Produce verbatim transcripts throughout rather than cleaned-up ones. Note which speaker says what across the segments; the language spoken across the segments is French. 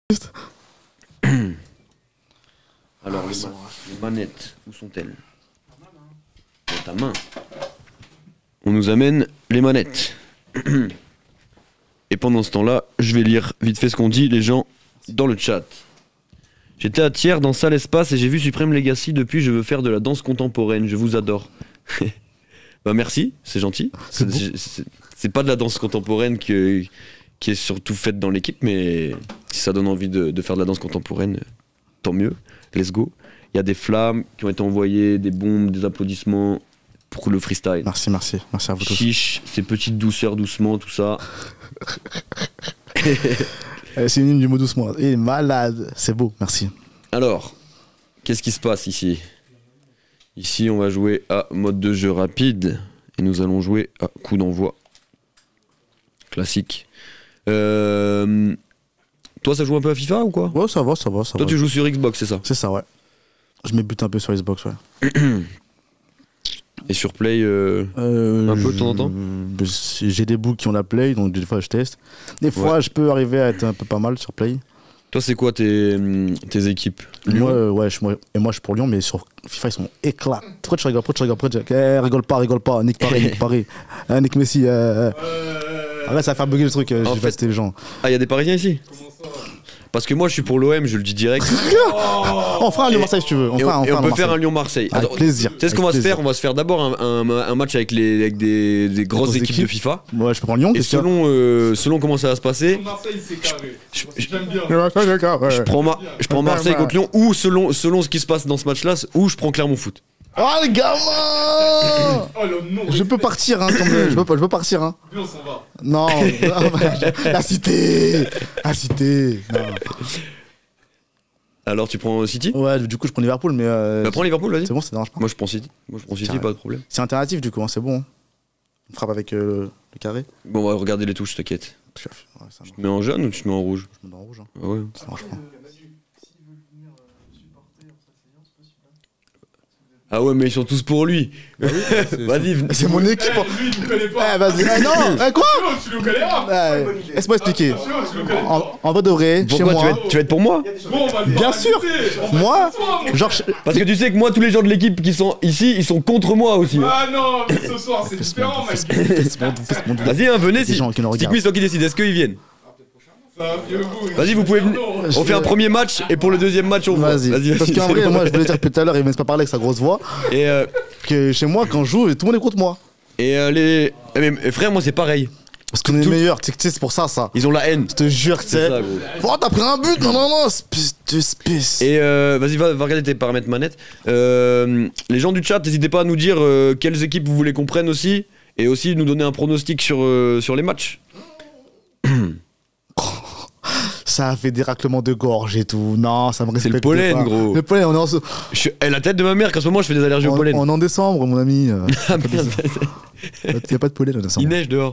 Speaker 1: Alors, les, ma les manettes, où sont-elles? Dans ta main. On nous amène les manettes. Et pendant ce temps-là, je vais lire vite fait ce qu'ont dit les gens dans le chat. J'étais à Thiers dans Salle Espace et j'ai vu Supreme Legacy. Depuis, je veux faire de la danse contemporaine. Je vous adore. Bah merci, c'est gentil. C'est pas de la danse contemporaine que, qui est surtout faite dans l'équipe, mais si ça donne envie de, de faire de la danse contemporaine, tant mieux. Let's go. Il y a des flammes qui ont été envoyées, des bombes, des applaudissements pour le freestyle.
Speaker 2: Merci, merci. Merci à vous tous.
Speaker 1: Chiche, ces petites douceurs doucement, tout ça.
Speaker 2: C'est une du mot doucement. Il est malade. C'est beau, merci.
Speaker 1: Alors, qu'est-ce qui se passe ici? Ici, on va jouer à mode de jeu rapide. Et nous allons jouer à coup d'envoi. Classique. Euh... Toi, ça joue un peu à FIFA ou quoi?
Speaker 2: Ouais, ça va, ça va. Ça
Speaker 1: Toi,
Speaker 2: va.
Speaker 1: tu joues sur Xbox, c'est ça?
Speaker 2: C'est ça, ouais. Je m'ébute un peu sur Xbox, ouais.
Speaker 1: Et sur Play, euh,
Speaker 2: euh,
Speaker 1: un peu de temps en temps?
Speaker 2: J'ai des bouts qui ont la Play, donc des fois je teste. Des fois, ouais. Je peux arriver à être un peu pas mal sur Play.
Speaker 1: Toi, c'est quoi tes, tes équipes?
Speaker 2: Moi, euh, ouais, je, moi, et moi, je suis pour Lyon, mais sur FIFA, ils sont éclats. Pourquoi tu rigoles? Pourquoi tu rigoles? Pourquoi tu... Eh, rigole pas, rigole pas. Nick Paris, Nick Paris. Hein, Nick Messi. Euh... Arrête, ça va faire bugger le truc. Euh, J'ai fait... les gens.
Speaker 1: Ah, il y a des Parisiens ici? Comment ça? Parce que moi, je suis pour l'O M, je le dis direct.
Speaker 2: Oh, on fera un Lyon-Marseille si tu veux. On,
Speaker 1: et
Speaker 2: fera,
Speaker 1: on,
Speaker 2: on,
Speaker 1: et on peut faire un
Speaker 2: Lyon-Marseille.
Speaker 1: Lyon-Marseille.
Speaker 2: Avec plaisir.
Speaker 1: Tu sais ce qu'on va se faire? On va se faire d'abord un, un, un match avec, les, avec des, des grosses équipes, équipes de FIFA.
Speaker 2: Ouais, je peux prendre Lyon.
Speaker 1: Et selon, euh, selon comment ça va se passer.
Speaker 3: Marseille, c'est carré.
Speaker 1: Je, je, J'aime bien. Je prends, ma, je prends Marseille contre Lyon, ou selon, selon ce qui se passe dans ce match-là, ou je prends Clermont Foot.
Speaker 2: Oh les gamins! Oh, je peux partir, hein, comme, je, peux, je peux partir. Hein.
Speaker 3: Lui, on s'en va.
Speaker 2: Non, la cité! La cité! Non.
Speaker 1: Alors tu prends City?
Speaker 2: Ouais, du coup je prends Liverpool, mais. Euh,
Speaker 1: bah prends Liverpool, vas-y.
Speaker 2: C'est bon, ça dérange pas.
Speaker 1: Moi je prends City. Moi je prends City, pas de problème.
Speaker 2: C'est alternatif du coup, hein, c'est bon. On frappe avec euh, le carré.
Speaker 1: Bon, on va regarder les touches, t'inquiète. Ouais, tu te mets en jaune ou tu te mets en rouge?
Speaker 2: Je me mets en rouge. Hein.
Speaker 1: Ah ouais.
Speaker 2: Ça marche pas.
Speaker 1: Ah ouais, mais ils sont tous pour lui. Bah oui, vas-y,
Speaker 2: c'est mon équipe.
Speaker 3: Eh, lui, il me connaît pas.
Speaker 2: Eh, vas-y. Ah, non, eh, quoi?
Speaker 3: Tu le connais pas.
Speaker 2: Eh, laisse-moi expliquer. En, en vrai de vrai,
Speaker 1: pourquoi
Speaker 2: chez
Speaker 1: tu
Speaker 2: moi.
Speaker 1: vas, être, tu vas être pour moi?
Speaker 3: Bon, on va le
Speaker 2: bien sûr. Moi, genre.
Speaker 1: Parce que tu sais que moi, tous les gens de l'équipe qui sont ici, ils sont contre moi aussi.
Speaker 3: Ah non, mais ce soir, c'est différent, mec.
Speaker 1: Vas-y, hein, venez si. Stickme, c'est toi qui décide. Est-ce qu'ils viennent? Vas-y, vous pouvez venir. On fait un premier match et pour le deuxième match, on voit.
Speaker 2: Vas-y. Vas Parce qu'en vrai, moi, je voulais dire depuis tout à l'heure, il ne pas parler avec sa grosse voix.
Speaker 1: Et euh...
Speaker 2: que chez moi, quand je joue, tout le monde est contre moi.
Speaker 1: Et euh, les. Mais, mais frère, moi, c'est pareil.
Speaker 2: Parce qu'on est les meilleurs, tu sais, c'est pour ça, ça.
Speaker 1: Ils ont la haine.
Speaker 2: Je te jure, tu sais. Oh, t'as pris un but? Non, non, non, space de space.
Speaker 1: Et euh, vas-y, va, va regarder tes paramètres manette. Euh, les gens du chat, n'hésitez pas à nous dire euh, quelles équipes vous voulez qu'on prenne aussi. Et aussi nous donner un pronostic sur, euh, sur les matchs.
Speaker 2: Ça a fait des raclements de gorge et tout. Non, ça me respecte.
Speaker 1: C'est le pollen,
Speaker 2: pas.
Speaker 1: gros.
Speaker 2: Le pollen, on est en.
Speaker 1: Je... Eh, la tête de ma mère, qu'en ce moment, je fais des allergies
Speaker 2: on,
Speaker 1: au pollen.
Speaker 2: On est en décembre, mon ami.
Speaker 1: Ah merde.
Speaker 2: Il n'y a pas de pollen en décembre.
Speaker 1: Il neige dehors.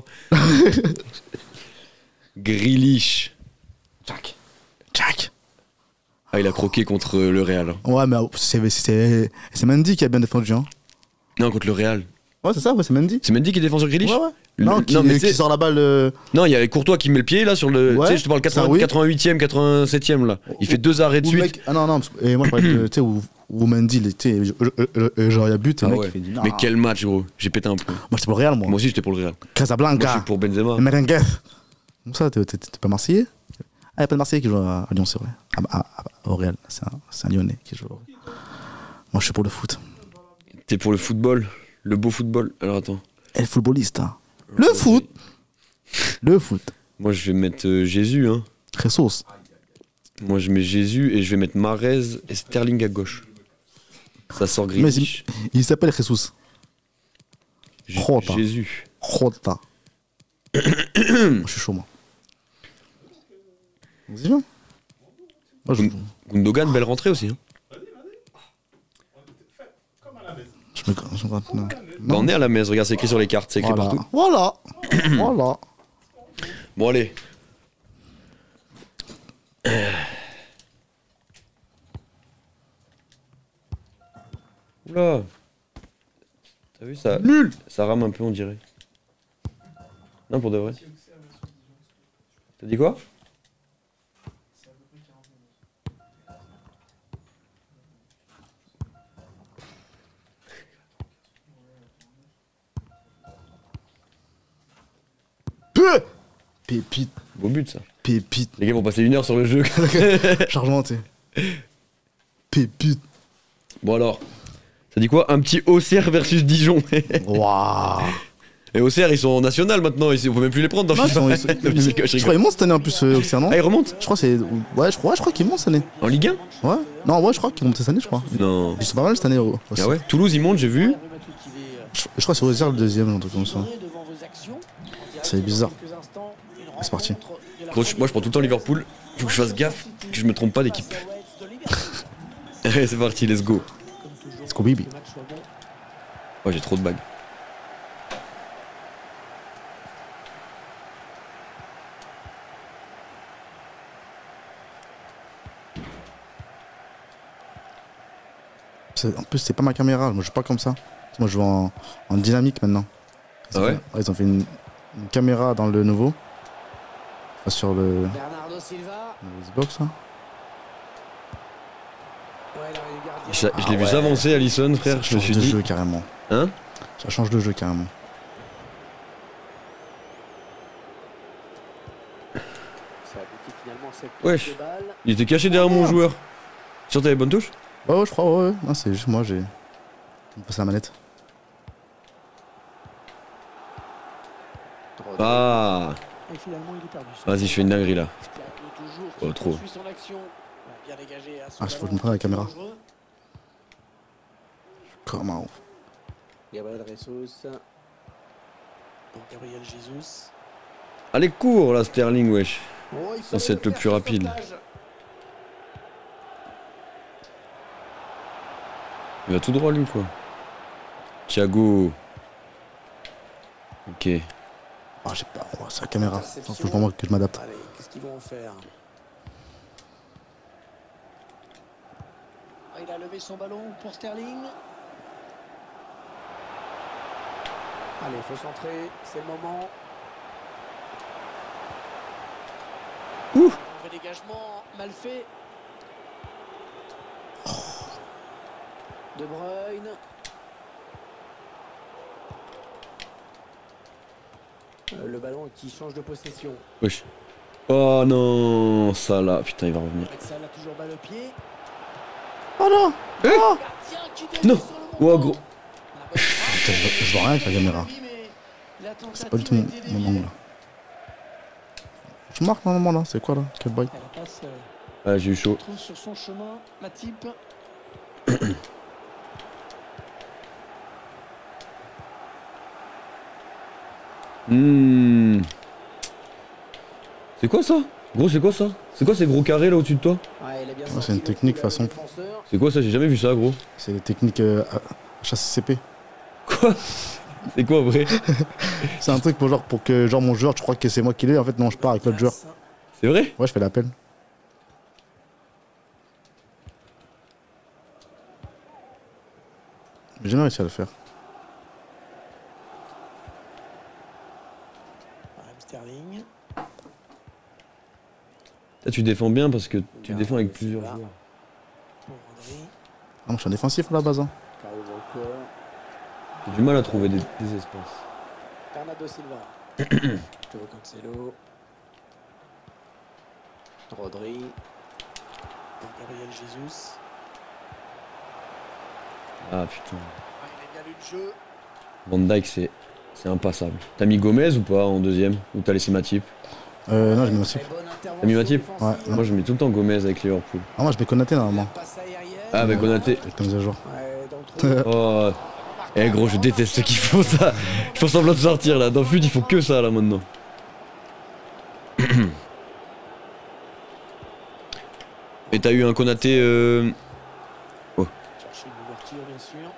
Speaker 1: Grealish.
Speaker 2: Jack. Jack.
Speaker 1: Ah, il a croqué contre le Real.
Speaker 2: Ouais, mais c'est Mendy qui a bien défendu. Hein.
Speaker 1: Non, contre le Real.
Speaker 2: Ouais, c'est ça, ouais, c'est Mendy.
Speaker 1: C'est Mendy qui défend sur Grealish?
Speaker 2: Ouais, ouais.
Speaker 1: Le...
Speaker 2: Non, qui,
Speaker 1: non, mais
Speaker 2: qui sort la balle. Euh...
Speaker 1: Non, il y a Courtois qui met le pied là sur le.
Speaker 2: Ouais,
Speaker 1: tu sais, je te parle quatre-vingts... quatre-vingt-huitième, quatre-vingt-septième là. Il fait deux arrêts de suite.
Speaker 2: Mec... Ah non, non, et moi je parlais de. Tu sais, où, où Mendy, il était. Genre, il y a but, et
Speaker 1: ah
Speaker 2: le mec
Speaker 1: ouais.
Speaker 2: il fait. Non.
Speaker 1: Mais quel match, gros. J'ai pété un peu.
Speaker 2: Moi j'étais pour le Real, moi.
Speaker 1: Moi aussi, j'étais pour le Real.
Speaker 2: Casablanca.
Speaker 1: Moi, je suis pour Benzema.
Speaker 2: Merengues. Comme ça, t'es pas Marseillais? Ah, il n'y a pas de Marseillais qui joue à Lyon, c'est vrai. À, à, à, au Real, c'est un, un Lyonnais qui joue. Moi je suis pour le foot.
Speaker 1: T'es pour le football? Le beau football? Alors attends.
Speaker 2: El footballista. Le foot. Le foot.
Speaker 1: Moi je vais mettre euh, Jésus, hein.
Speaker 2: Jesus.
Speaker 1: Moi je mets Jésus et je vais mettre Mahrez et Sterling à gauche. Ça sort gris.
Speaker 2: Il, il s'appelle Jesus.
Speaker 1: J Jota. Jésus.
Speaker 2: Jota. Je suis chaud, moi. Vas-y, viens. Moi, je...
Speaker 1: Gundogan, belle rentrée aussi. Hein.
Speaker 2: Je me... je me... Non.
Speaker 1: Bah on est à la messe, regarde, c'est écrit sur les cartes, c'est écrit
Speaker 2: voilà.
Speaker 1: partout.
Speaker 2: Voilà. Voilà.
Speaker 1: Bon, allez. Oula. T'as vu ça?
Speaker 2: Nul.
Speaker 1: Ça rame un peu, on dirait. Non, pour de vrai. T'as dit quoi?
Speaker 2: Pépite,
Speaker 1: Beau but ça.
Speaker 2: pépite.
Speaker 1: Les gars vont passer une heure sur le jeu.
Speaker 2: Chargement, tu sais. Pépite.
Speaker 1: Bon alors, ça dit quoi? Un petit Auxerre versus Dijon.
Speaker 2: Waouh.
Speaker 1: Et Auxerre ils sont en national maintenant, ils- on peut même plus les prendre dans
Speaker 2: Non, ils
Speaker 1: FIFA.
Speaker 2: sont- ils sont-
Speaker 1: Non, je rigole, je
Speaker 2: Je crois
Speaker 1: rigole.
Speaker 2: qu'ils montent cette année en plus, euh, Auxerre, non?
Speaker 1: Ah ils remontent?
Speaker 2: Je crois que c'est. Ouais, je crois, ouais, je crois qu'ils montent cette année.
Speaker 1: En Ligue un?
Speaker 2: Ouais. Non, ouais, je crois qu'ils montent cette année, je crois.
Speaker 1: Non.
Speaker 2: Ils sont pas mal cette année aussi.
Speaker 1: Ah ouais? Toulouse ils montent, j'ai vu.
Speaker 2: Je, je crois que c'est Auxerre le deuxième, un truc comme ça. C'est bizarre. C'est parti.
Speaker 1: Gros, je- moi je prends tout le temps Liverpool. Faut que je fasse gaffe que je me trompe pas d'équipe. Allez c'est parti, let's go.
Speaker 2: C'est quoi, baby?
Speaker 1: Oh j'ai trop de bagues.
Speaker 2: C'est- En plus, c'est pas ma caméra, moi je joue pas comme ça. Moi je joue en, en dynamique maintenant. Ils
Speaker 1: Ah
Speaker 2: ont
Speaker 1: ouais
Speaker 2: fait- Ils ont fait une, une caméra dans le nouveau. Enfin, sur le,
Speaker 4: Bernardo Silva.
Speaker 2: le Xbox là.
Speaker 4: Ouais, là, le gardien.
Speaker 1: Je, je
Speaker 2: Ah
Speaker 1: l'ai vu
Speaker 2: ouais.
Speaker 1: s'avancer Alisson frère,
Speaker 2: Ça
Speaker 1: je me
Speaker 2: change
Speaker 1: suis
Speaker 2: de
Speaker 1: dit.
Speaker 2: jeu carrément.
Speaker 1: Hein?
Speaker 2: Ça change de jeu carrément.
Speaker 4: Ça aboutit finalement à cette
Speaker 1: Wesh.
Speaker 4: touche de balle.
Speaker 1: Il était caché derrière mon joueur. Sûr t'avais bonne touche?
Speaker 2: Ouais, ouais, je crois, ouais, ouais. Non, c'est juste moi, j'ai. On passe la manette.
Speaker 1: Ah.
Speaker 4: Et finalement, il est perdu.
Speaker 1: Vas-y je fais une dinguerie là.
Speaker 4: Toujours
Speaker 1: Oh, trop.
Speaker 4: poursuit son action. Bien dégagé à son
Speaker 2: Ah, faut que je
Speaker 4: ballon.
Speaker 2: me prenne la caméra.
Speaker 4: Dangereux.
Speaker 2: Comment?
Speaker 4: Gabriel Jesus. Pour Gabriel Jesus.
Speaker 1: Allez cours là Sterling wesh.
Speaker 4: Oh, il
Speaker 1: Censé
Speaker 4: fallait
Speaker 1: être le
Speaker 4: faire
Speaker 1: plus
Speaker 4: ce
Speaker 1: rapide.
Speaker 4: stoppage.
Speaker 1: Il va tout droit lui quoi. Thiago. Ok.
Speaker 2: Ah, j'ai pas. Oh, c'est la caméra.
Speaker 4: Interception.
Speaker 2: Faut vraiment que je m'adapte.
Speaker 4: Allez, qu'est-ce qu'ils vont en faire? Ah, il a levé son ballon pour Sterling. Allez, il faut centrer, c'est le moment.
Speaker 1: Ouh.
Speaker 4: Mauvais dégagement, mal fait. De Bruyne. Euh, le ballon qui change de possession.
Speaker 1: Wesh. Oh non, ça là, putain il va revenir.
Speaker 4: Avec ça, il a toujours balle au pied.
Speaker 2: Oh non!
Speaker 1: Eh
Speaker 2: Oh!
Speaker 4: Gardien qui
Speaker 1: Non.
Speaker 4: dévie sur le
Speaker 1: Oh
Speaker 4: montant.
Speaker 1: gros.
Speaker 4: La bonne frappe.
Speaker 2: Putain, je, je vois rien avec la caméra.
Speaker 4: La
Speaker 2: C'est pas du tout mon,
Speaker 4: tentative a été
Speaker 2: mon
Speaker 4: déviée.
Speaker 2: angle. Je marque normalement là, c'est quoi là? Quel boy?
Speaker 4: Et la passe euh,
Speaker 1: Ah j'ai eu chaud.
Speaker 4: trouve sur son chemin Matip.
Speaker 1: Hmm. C'est quoi ça? Gros c'est quoi ça? C'est quoi ces gros carrés là au-dessus de toi?
Speaker 4: Ouais, il a bien
Speaker 2: Ouais,
Speaker 4: sorti
Speaker 2: c'est une
Speaker 4: le
Speaker 2: technique
Speaker 4: coup,
Speaker 2: façon.
Speaker 4: le défenseur.
Speaker 1: C'est quoi ça? J'ai jamais vu ça gros.
Speaker 2: C'est les techniques euh, H A C C P.
Speaker 1: Quoi? C'est quoi vrai?
Speaker 2: C'est un truc pour genre pour que genre mon joueur, tu crois que c'est moi qui l'ai, en fait non, je pars avec l'autre joueur.
Speaker 1: C'est vrai?
Speaker 2: Ouais, je fais l'appel. J'ai jamais réussi à le faire.
Speaker 4: Raheem Sterling.
Speaker 1: Là tu défends bien parce que tu
Speaker 4: Regarde,
Speaker 1: défends avec
Speaker 4: c'est
Speaker 1: plusieurs
Speaker 4: là.
Speaker 1: joueurs.
Speaker 4: Pour Rodri.
Speaker 2: Ah, moi je suis un défensif à la base. Hein.
Speaker 4: Kyle Walker.
Speaker 1: J'ai du mal à trouver des, des espaces.
Speaker 4: Bernardo Silva. Joao Cancelo. Rodri. Pour Gabriel Jesus.
Speaker 1: Ah putain.
Speaker 4: Ah, il a bien lu le jeu.
Speaker 1: Van Dyke c'est c'est impassable. T'as mis Gomez ou pas en deuxième? Ou t'as laissé Matip?
Speaker 2: Euh, non, je mets Matip.
Speaker 4: Très bonne intervention
Speaker 1: T'as mis Matip?
Speaker 4: défensive.
Speaker 2: Ouais.
Speaker 1: Moi je mets tout le temps Gomez avec Liverpool.
Speaker 2: Ah, moi je mets Konaté normalement.
Speaker 4: Passe aérienne.
Speaker 1: Ah bah Konaté.
Speaker 2: Avec la mise à jour.
Speaker 4: Ouais, dans le trou.
Speaker 1: Oh. Eh gros je déteste ceux qui font ça. Je fais semblant de sortir là. Dans Fut il faut que ça là maintenant. Et t'as eu un Konaté euh...
Speaker 4: Chercher une ouverture, bien sûr.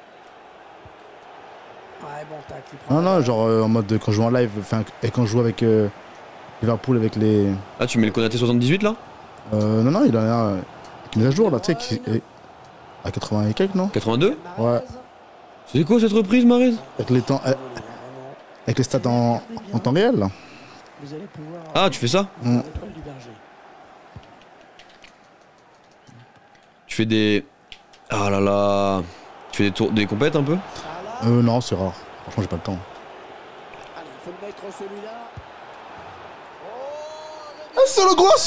Speaker 4: Ouais, bon tac. il prend
Speaker 2: Non,
Speaker 4: la
Speaker 2: non,
Speaker 4: balle.
Speaker 2: genre euh, en mode de- quand je joue en live, enfin, et quand je joue avec euh, Liverpool avec les.
Speaker 1: Ah tu mets le Konaté soixante-dix-huit là?
Speaker 2: Euh, non, non, il en a un avec une mise à jour là, tu sais, qui est à quatre-vingts et quelques, non?
Speaker 1: quatre-vingt-deux?
Speaker 2: Ouais.
Speaker 1: C'est quoi cette reprise Marez?
Speaker 2: Avec les temps, euh, avec les stats en, en temps réel là.
Speaker 4: Vous allez pouvoir.
Speaker 1: Ah tu fais ça?
Speaker 2: Mm.
Speaker 4: L'étoile du berger.
Speaker 1: Tu fais des... Ah là là... Tu fais des tours, des compètes un peu?
Speaker 4: Salah.
Speaker 2: Euh, non, c'est rare. Franchement, j'ai pas le temps.
Speaker 4: Allez, il faut le mettre celui-là. Oh,
Speaker 2: c'est le gros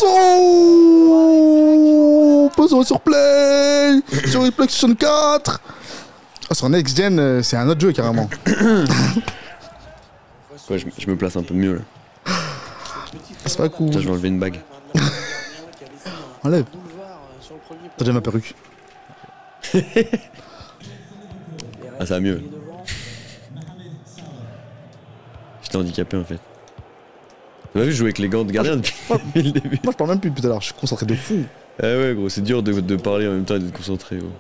Speaker 2: son. Posons sur Play. Sur PlayStation quatre. Ah, sur Next Gen, euh, c'est un autre jeu carrément.
Speaker 1: Ouais, je, je me place un peu mieux là.
Speaker 2: C'est pas cool.
Speaker 1: Tiens, je vais enlever une bague.
Speaker 2: Enlève. T'as déjà ma perruque.
Speaker 1: Ah, ça va mieux. J'étais handicapé en fait. Tu m'as vu jouer avec les gants de gardien depuis depuis le début?
Speaker 2: Moi je parle même plus depuis tout à l'heure, je suis concentré de fou.
Speaker 1: Ah ouais gros, c'est dur de, de parler en même temps et d'être concentré gros.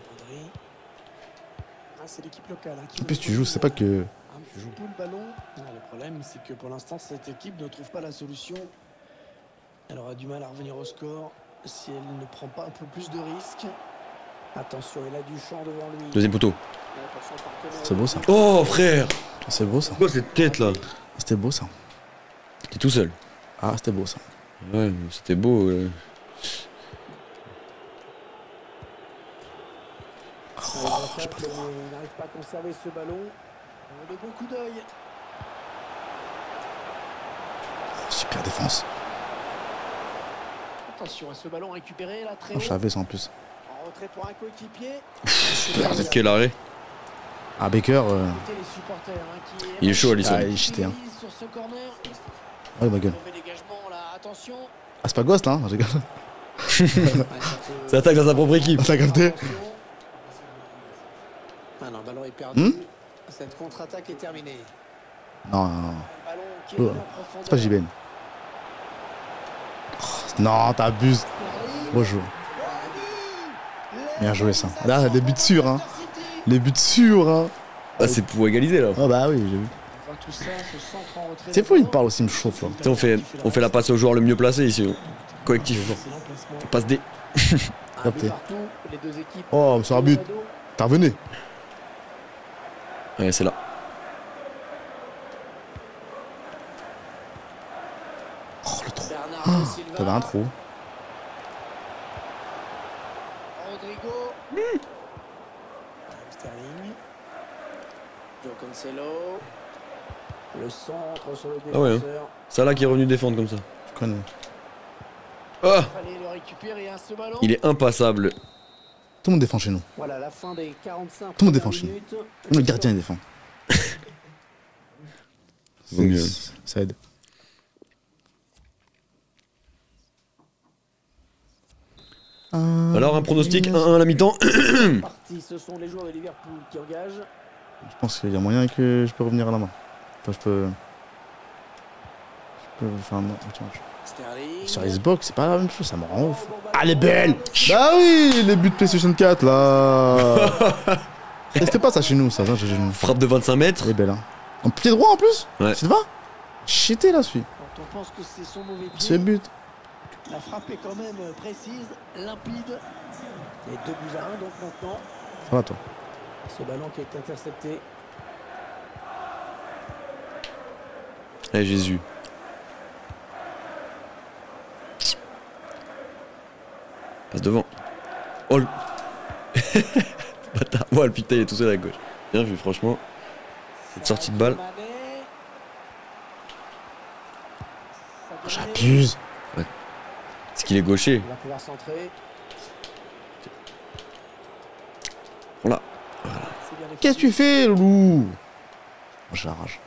Speaker 2: En plus tu joues, c'est pas que...
Speaker 4: Un petit peu le ballon. Non, le problème, c'est que pour l'instant, cette équipe ne trouve pas la solution. Elle aura du mal à revenir au score si elle ne prend pas un peu plus de risques. Attention, il a du champ devant lui.
Speaker 1: Deuxième poteau.
Speaker 2: C'est beau ça.
Speaker 1: Oh frère!
Speaker 2: C'est beau ça.
Speaker 1: C'est quoi cette tête là?
Speaker 2: C'était beau ça.
Speaker 1: T'es tout seul.
Speaker 2: Ah, c'était beau ça.
Speaker 1: Ouais, c'était beau. Euh...
Speaker 4: Oh, j'ai pas le droit. Il n'arrive pas à conserver ce ballon. De bon coup d'œil.
Speaker 2: Super défense.
Speaker 4: Attention à ce ballon récupéré là très
Speaker 2: Oh,
Speaker 4: haut.
Speaker 2: je savais ça en plus.
Speaker 4: En retrait pour un coéquipier.
Speaker 1: Quel arrêt?
Speaker 2: Ah, Baker, euh...
Speaker 4: Écoutez les supporters, hein, qui
Speaker 1: Il est chaud Alisson.
Speaker 2: ah, il est cheaté hein.
Speaker 4: sur ce corner.
Speaker 2: Ouais, ma gueule.
Speaker 4: Mauvais dégagement là, attention.
Speaker 2: Ah, c'est pas Ghost hein, je rigole.
Speaker 1: Ça attaque dans sa propre équipe.
Speaker 2: T'as capté?
Speaker 4: Ah non, le ballon est perdu.
Speaker 2: Hmm
Speaker 4: Cette contre-attaque est terminée.
Speaker 2: Non, non, non.
Speaker 4: Le ballon qui
Speaker 2: Oh,
Speaker 4: est en
Speaker 2: c'est pas
Speaker 4: profondeur.
Speaker 2: J B N. Oh, non, t'abuses. Beau jeu. Bien joué ça. Là, les buts sûrs hein. Les buts sûrs hein.
Speaker 1: Ah, c'est pour égaliser là.
Speaker 2: Oh bah oui, j'ai vu.
Speaker 4: Enfin, tout ça, ce centre en retrait
Speaker 2: C'est
Speaker 4: de
Speaker 2: fou, il
Speaker 4: ballon.
Speaker 2: parle aussi, il me chauffe là.
Speaker 1: Tu sais, on fait, on fait la passe au joueur le mieux placé ici. Collectif.
Speaker 4: Excellent placement.
Speaker 1: Passe D.
Speaker 4: Un
Speaker 2: Capté.
Speaker 4: but partout, les deux équipes.
Speaker 2: Oh, sur un but. T'as revenu.
Speaker 1: Ouais, c'est là.
Speaker 2: Oh, le trou.
Speaker 4: Bernardo Silva.
Speaker 2: T'avais un trou.
Speaker 4: Rodrigo. Sterling. Joe Cancelo. Le centre sur le
Speaker 1: Ah ouais, hein.
Speaker 4: défenseur.
Speaker 1: C'est là qui est revenu défendre comme ça.
Speaker 2: Je connais.
Speaker 1: Ah,
Speaker 4: Fallait le récupérer à ce ballon.
Speaker 1: il est impassable.
Speaker 2: Tout le monde défend chez nous.
Speaker 4: Voilà la fin des quarante-cinq
Speaker 2: Tout le monde défend
Speaker 4: premières
Speaker 2: chez nous.
Speaker 4: minutes.
Speaker 2: Même le gardien il défend.
Speaker 1: Vaut mieux.
Speaker 2: C'est- Ça aide.
Speaker 1: Alors, un pronostic un un à la mi-temps.
Speaker 4: Parti, ce sont les joueurs de Liverpool qui engagent.
Speaker 2: Je pense qu'il y a moyen que je peux revenir à la main. Enfin, je peux. Je peux faire un match.
Speaker 4: Sterling.
Speaker 2: Sur Xbox, c'est pas la même chose, ça me rend ouf. Ah, les belles! Bah oui, les buts de PlayStation quatre là! C'était pas ça chez nous, ça. ça j'ai- j'ai-
Speaker 1: Frappe de vingt-cinq mètres.
Speaker 2: Elle est belle, hein. En pied droit en plus?
Speaker 1: Ouais.
Speaker 2: Tu te vas? Cheaté là, celui.
Speaker 4: Quand on pense que c'est son mauvais pied,
Speaker 2: Ce but.
Speaker 4: la frappe est quand même précise, limpide. Et deux buts à un donc maintenant.
Speaker 2: Ça va, toi.
Speaker 4: Ce ballon qui est intercepté.
Speaker 1: Eh Jésus. Passe devant. Oh le... Bâtard. Ouais, le putain, il est tout seul à gauche. Bien vu, franchement. Cette sortie de balle.
Speaker 4: Mané.
Speaker 2: J'abuse.
Speaker 1: Est-ce qu'il est gaucher?
Speaker 4: Il va pouvoir centrer.
Speaker 1: Voilà.
Speaker 4: C'est bien
Speaker 2: Qu'est-ce que tu fais, loulou? J'ai la rage.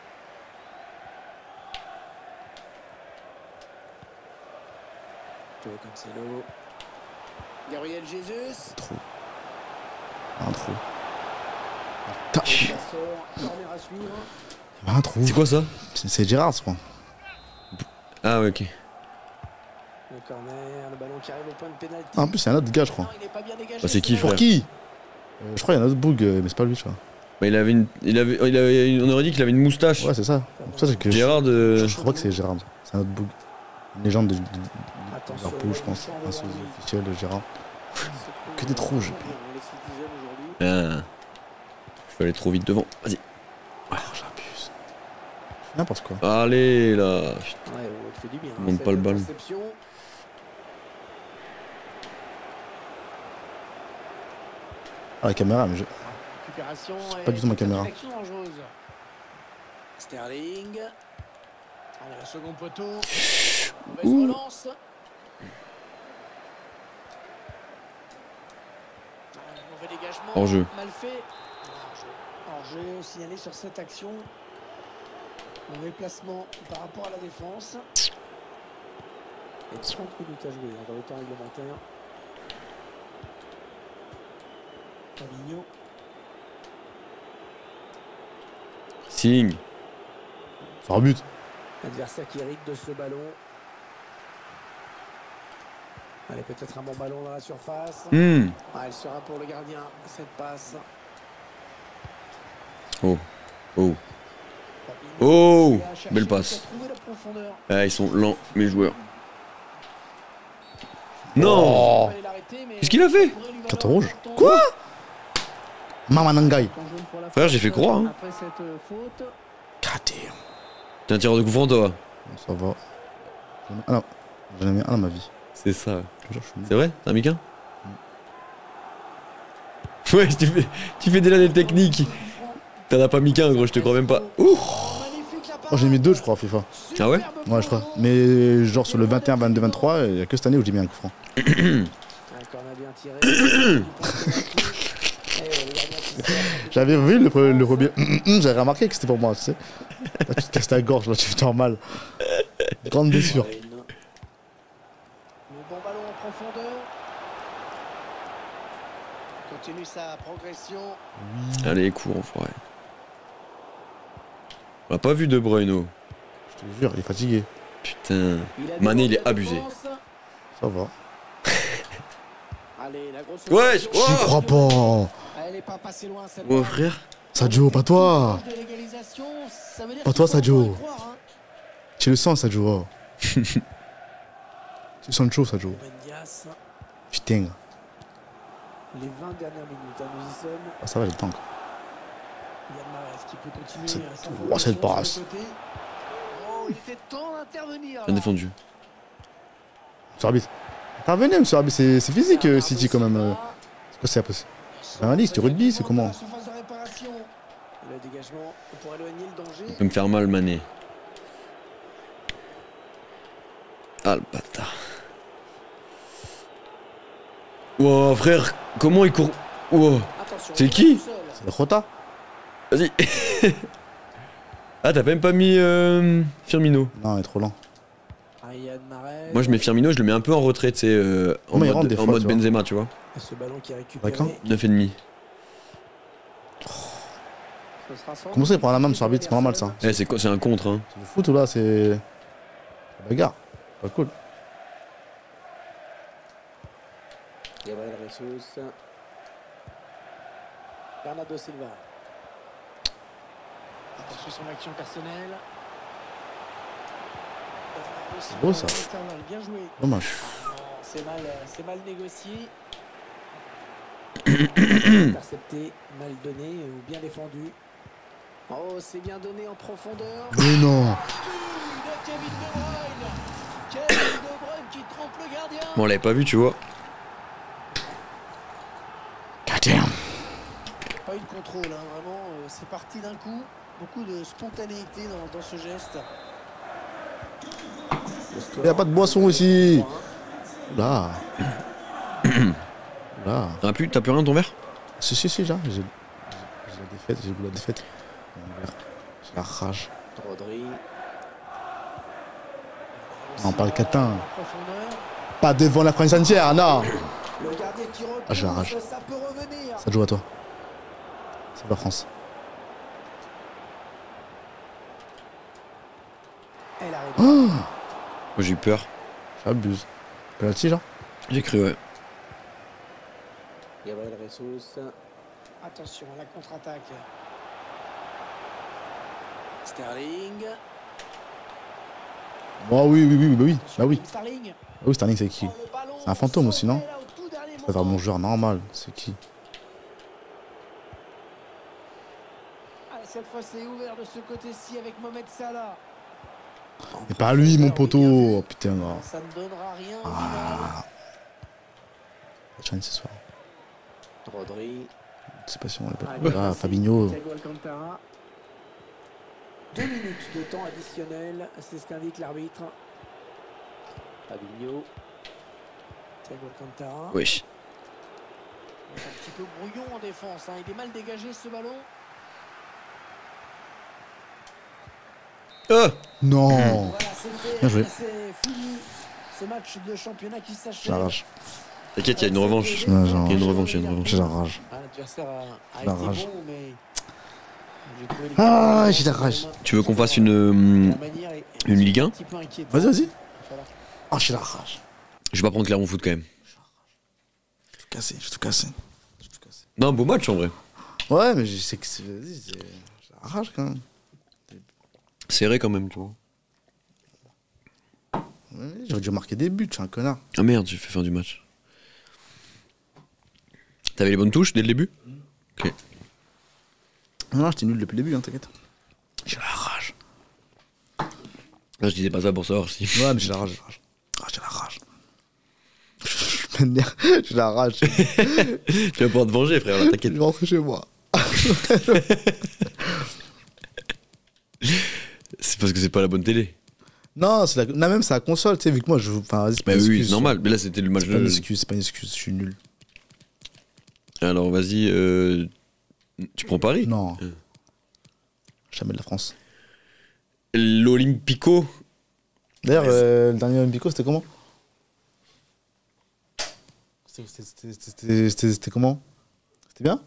Speaker 4: Joe Cancelo. Gabriel Jesus.
Speaker 2: Trou. Un trou.
Speaker 4: Ça sort. Corner à suivre.
Speaker 2: Un trou.
Speaker 1: C'est quoi ça?
Speaker 2: C'est c'est Gérard, je crois.
Speaker 1: Ah ouais, ok.
Speaker 4: Le corner, le ballon qui arrive au point de pénalty.
Speaker 2: Ah, en plus, c'est un autre gars, je crois.
Speaker 4: Non, il n'est pas bien dégagé,
Speaker 1: Bah, c'est qui,
Speaker 4: ce
Speaker 1: frère?
Speaker 2: Pour qui? Euh, Je crois qu'il y a un autre bug, euh, mais c'est pas lui, je crois.
Speaker 1: Bah, il avait une. Il avait. Il avait... On aurait dit qu'il avait une moustache.
Speaker 2: Ouais, c'est ça. Ça, c'est que je,
Speaker 1: Gérard de.
Speaker 2: je crois que c'est Gérard. C'est un autre bug. Une légende de, de, de
Speaker 4: Attention,
Speaker 2: Liverpool, je pense. Un sous officiel de Gérard. Que des trous, j'ai
Speaker 1: Ah. Je vais aller trop vite devant. Vas-y.
Speaker 2: Oh, j'abuse. N'importe quoi.
Speaker 1: Allez là. Putain.
Speaker 4: Ouais, oh, il fait du bien.
Speaker 1: Il monte pas le ballon.
Speaker 4: Interception.
Speaker 2: Ah, la caméra, mais je.
Speaker 4: Récupération.
Speaker 2: pas du tout ma caméra.
Speaker 4: Action dangereuse. Sterling. Allez, le second poteau. Mauvaise
Speaker 1: Ouh.
Speaker 4: relance. Allez, mauvais dégagement.
Speaker 1: Hors jeu.
Speaker 4: Mal fait. Hors jeu signalé sur cette action. Mauvais placement par rapport à la défense. Et trente minutes à jouer hein, dans le temps réglementaire. Fabinho.
Speaker 1: Signe.
Speaker 2: Sur un but.
Speaker 4: Adversaire qui hérite de ce ballon. Allez, peut-être un bon ballon dans la surface.
Speaker 1: Hmm.
Speaker 4: Ah, elle sera pour le gardien, cette passe.
Speaker 1: Oh. Oh.
Speaker 4: Fabinho
Speaker 1: Oh.
Speaker 4: qui a cherché,
Speaker 1: Belle
Speaker 4: qui a
Speaker 1: passe.
Speaker 4: trouvé la profondeur.
Speaker 1: Ah, ils sont lents, mes joueurs. Non.
Speaker 4: Il fallait l'arrêter, mais
Speaker 1: Qu'est-ce qu'il a fait?
Speaker 4: pourrait lui valoir
Speaker 2: Carton rouge.
Speaker 4: un carton.
Speaker 2: Quoi? Mamanangai.
Speaker 4: Carton jaune pour la
Speaker 1: Frère, j'ai fait
Speaker 4: faute.
Speaker 1: croire, hein.
Speaker 4: Après cette euh, faute.
Speaker 2: Goddamn.
Speaker 1: T'es un tireur de coup franc, toi.
Speaker 2: Ça va. Ah non, j'en ai mis un dans ma vie.
Speaker 1: C'est ça.
Speaker 2: Je te jure, je suis nul.
Speaker 1: C'est vrai? T'as mis qu'un? Ouais, tu fais, tu fais déjà des techniques. T'en as pas mis qu'un, gros, je te crois même pas. Ouh.
Speaker 4: Magnifique la
Speaker 2: Oh, j'ai mis deux, je crois, à FIFA.
Speaker 1: Ah ouais?
Speaker 2: Ouais, je crois. Mais genre sur le vingt et un, vingt-deux, vingt-trois, il y a que cette année où j'ai mis un coup franc.
Speaker 4: Un corner bien tiré. Eh, le gardien qui sert.
Speaker 2: J'avais vu le, pre- le premier. J'avais remarqué que c'était pour moi, tu sais. Là, tu te casses la gorge, là, tu fais mal. Grande blessure.
Speaker 4: Le bon ballon en profondeur. Continue sa progression.
Speaker 1: Allez, cours, enfoiré. On l'a pas vu De Bruyne. oh.
Speaker 2: Je te jure, il est fatigué.
Speaker 1: Putain.
Speaker 4: Il a
Speaker 1: Mané, il est
Speaker 4: débordé la
Speaker 1: abusé.
Speaker 4: défense.
Speaker 2: Ça va.
Speaker 4: Allez, la grosse
Speaker 1: Wesh,
Speaker 4: occasion.
Speaker 1: oh.
Speaker 2: J'y crois pas.
Speaker 4: Elle est pas passée loin cette
Speaker 1: Oh,
Speaker 4: balle.
Speaker 1: frère.
Speaker 2: Sadio, pas toi.
Speaker 4: De l'égalisation, ça veut dire
Speaker 2: Pas
Speaker 4: qu'il
Speaker 2: toi,
Speaker 4: faut
Speaker 2: Sadio.
Speaker 4: encore y croire, hein.
Speaker 2: Tu le sens, Sadio. Oh. Tu sens chaud, Sadio.
Speaker 4: Ben Dias,
Speaker 2: Putain.
Speaker 4: les vingt dernières minutes, hein, nous y sommes.
Speaker 2: Ah, ça va, j'ai le temps.
Speaker 4: Yann Mahrez qui peut continuer
Speaker 2: C'est-
Speaker 4: à sa
Speaker 2: Oh, cette
Speaker 4: progression
Speaker 2: passe.
Speaker 4: sur le côté. Oh, il était temps d'intervenir.
Speaker 1: Bien
Speaker 4: là.
Speaker 1: défendu.
Speaker 2: Monsieur Arbitre. Intervenez, monsieur Arbitre, c'est c'est physique, euh, City, quand même. euh. C'est quoi, c'est après? C'est un liste, rugby, c'est comment?
Speaker 4: La surface de réparation. Le dégagement pour éloigner le danger.
Speaker 1: Il peut me faire mal, Mané. Ah, le bâtard. Wow, frère, comment il court. Wow.
Speaker 4: Attention,
Speaker 1: C'est
Speaker 4: il est
Speaker 1: qui?
Speaker 4: tout seul.
Speaker 2: C'est le Rota.
Speaker 1: Vas-y. Ah, t'as même pas mis euh, Firmino.
Speaker 2: Non, il est trop lent.
Speaker 4: Ah, Yann Mahrez.
Speaker 1: Moi, je mets Firmino, je le mets un peu en retrait, tu sais, euh, en
Speaker 2: Comment il rentre
Speaker 1: mode,
Speaker 2: des
Speaker 1: en
Speaker 2: fois,
Speaker 1: mode
Speaker 2: tu vois.
Speaker 1: Benzema, tu vois.
Speaker 4: Ce ballon qui est récupéré.
Speaker 2: D'accord.
Speaker 1: neuf virgule cinq.
Speaker 4: Ce sera sans
Speaker 2: Comment ça, il
Speaker 4: doute
Speaker 2: prend la main,
Speaker 4: une
Speaker 2: monsieur Arbitre? C'est pas normal, ça.
Speaker 1: Eh, c'est quoi? C'est un contre, hein.
Speaker 2: C'est le foot ou là, c'est. La bagarre. Pas cool.
Speaker 4: Gabriel Jesus. Bernardo Silva. Il poursuit son action personnelle. Bernardo Silva
Speaker 2: beau, ça.
Speaker 4: en intervalle, bien joué.
Speaker 2: Dommage.
Speaker 4: C'est mal, euh, c'est mal négocié. Intercepté, mal donné ou bien défendu. Oh, c'est bien donné en profondeur.
Speaker 2: Mais non.
Speaker 4: De Kevin De Bruyne. Kevin De Bruyne qui trompe le gardien.
Speaker 1: Bon, on l'avait pas vu, tu vois.
Speaker 2: Goddamn.
Speaker 4: Pas eu de contrôle, hein, vraiment, euh, c'est parti d'un coup. Beaucoup de spontanéité dans, dans ce geste.
Speaker 2: Il n'y a pas de boisson ici. Là. Là.
Speaker 1: T'as plus, t'as plus rien dans ton verre?
Speaker 2: Si, si, si, là. J'ai j'ai la défaite, j'ai voulu la défaite. J'ai la rage.
Speaker 4: Rodri.
Speaker 2: Non, pas le catin.
Speaker 4: Profondeur.
Speaker 2: Pas devant la France entière, non.
Speaker 4: Le gardien qui repousse,
Speaker 2: Ah, j'ai la rage.
Speaker 4: ça peut revenir.
Speaker 2: Ça joue à toi. C'est la France.
Speaker 4: Elle arrive.
Speaker 2: Oh,
Speaker 1: Moi, j'ai eu peur.
Speaker 2: j'abuse. Penalty, genre.
Speaker 1: J'ai cru, ouais.
Speaker 4: Gabriel Jesus. Attention à la contre-attaque. Sterling.
Speaker 2: Oh oui, oui, oui, oui, bah oui. Bah oui.
Speaker 4: Sterling.
Speaker 2: Ah oui, Sterling, c'est qui?
Speaker 4: Oh, le ballon
Speaker 2: C'est un fantôme aussi, non?
Speaker 4: sauvé là au tout dernier
Speaker 2: Ça va faire
Speaker 4: moment.
Speaker 2: mon joueur normal. C'est qui?
Speaker 4: Allez, cette fois, c'est ouvert de ce côté-ci avec Mohamed Salah.
Speaker 2: Mais pas lui, mon poteau. Oh putain, non.
Speaker 4: Ça ne donnera rien au
Speaker 2: Ah. La chaîne ce soir.
Speaker 4: final. Rodri.
Speaker 2: Je sais pas si on l'appelle.
Speaker 4: Ah, bien
Speaker 2: Ah,
Speaker 4: passé.
Speaker 2: Fabinho.
Speaker 4: Thiago Alcantara. Deux minutes de temps additionnel, c'est ce qu'indique l'arbitre. Fabinho. Thiago Alcantara.
Speaker 1: Wesh.
Speaker 4: Un petit peu brouillon en défense, hein. Il est mal dégagé ce ballon.
Speaker 1: Ah
Speaker 2: Non.
Speaker 4: Voilà, c'est fait,
Speaker 2: Bien joué.
Speaker 4: c'est fini. Ce match de championnat qui
Speaker 2: J'ai
Speaker 4: s'achève.
Speaker 2: la rage.
Speaker 1: T'inquiète, il y a une revanche.
Speaker 2: Ouais, genre,
Speaker 1: Il y a une revanche, il y a une revanche.
Speaker 2: J'ai la rage.
Speaker 4: Ah, l'adversaire a, a
Speaker 2: La
Speaker 4: été
Speaker 2: rage.
Speaker 4: bon, mais j'ai trouvé les
Speaker 2: Ah,
Speaker 4: caractéristiques
Speaker 2: j'ai la rage.
Speaker 1: Tu veux qu'on fasse une, euh,
Speaker 4: La manière est
Speaker 1: une Ligue un?
Speaker 4: un petit peu inquiétante.
Speaker 2: Vas-y, vas-y.
Speaker 4: Voilà.
Speaker 2: Ah, j'ai la rage.
Speaker 1: Je vais pas prendre Clermont Foot quand même.
Speaker 2: Je vais tout casser, je vais tout casser. Je vais tout casser.
Speaker 1: Non, beau match en vrai.
Speaker 2: Ouais, mais je sais que c'est. Vas-y, c'est- j'ai la rage quand même.
Speaker 1: Serré quand même, tu vois.
Speaker 2: Ouais, j'aurais dû marquer des buts, je suis un connard.
Speaker 1: Ah merde, j'ai fait fin du match. T'avais les bonnes touches dès le début? Ok.
Speaker 2: Non, non, j'étais nul depuis le début, hein, t'inquiète. J'ai la rage.
Speaker 1: Là, je disais pas ça pour savoir si.
Speaker 2: Ouais, mais j'ai la rage, j'ai la rage. Ah, j'ai la rage. Je m'énerve, j'ai la rage.
Speaker 1: Tu vas pouvoir te venger, frère, là,
Speaker 2: Je
Speaker 1: t'inquiète.
Speaker 2: vais rentrer chez moi.
Speaker 1: C'est parce que c'est pas la bonne télé.
Speaker 2: Non, c'est la... non, même c'est la console, tu sais, vu que moi je. Enfin, vas-y, c'est pas
Speaker 1: Bah
Speaker 2: une
Speaker 1: oui,
Speaker 2: excuse.
Speaker 1: c'est normal. Mais là, c'était le match
Speaker 2: C'est pas une
Speaker 1: de.
Speaker 2: excuse, c'est pas une excuse, je suis nul.
Speaker 1: Alors, vas-y. Euh... Tu prends Paris?
Speaker 2: Non.
Speaker 1: Euh.
Speaker 2: Jamais de la France.
Speaker 1: L'Olympico.
Speaker 2: D'ailleurs,
Speaker 1: Mais
Speaker 2: euh, le dernier Olympico, c'était comment? C'était- C'était c'était- c'était- c'était comment? C'était bien?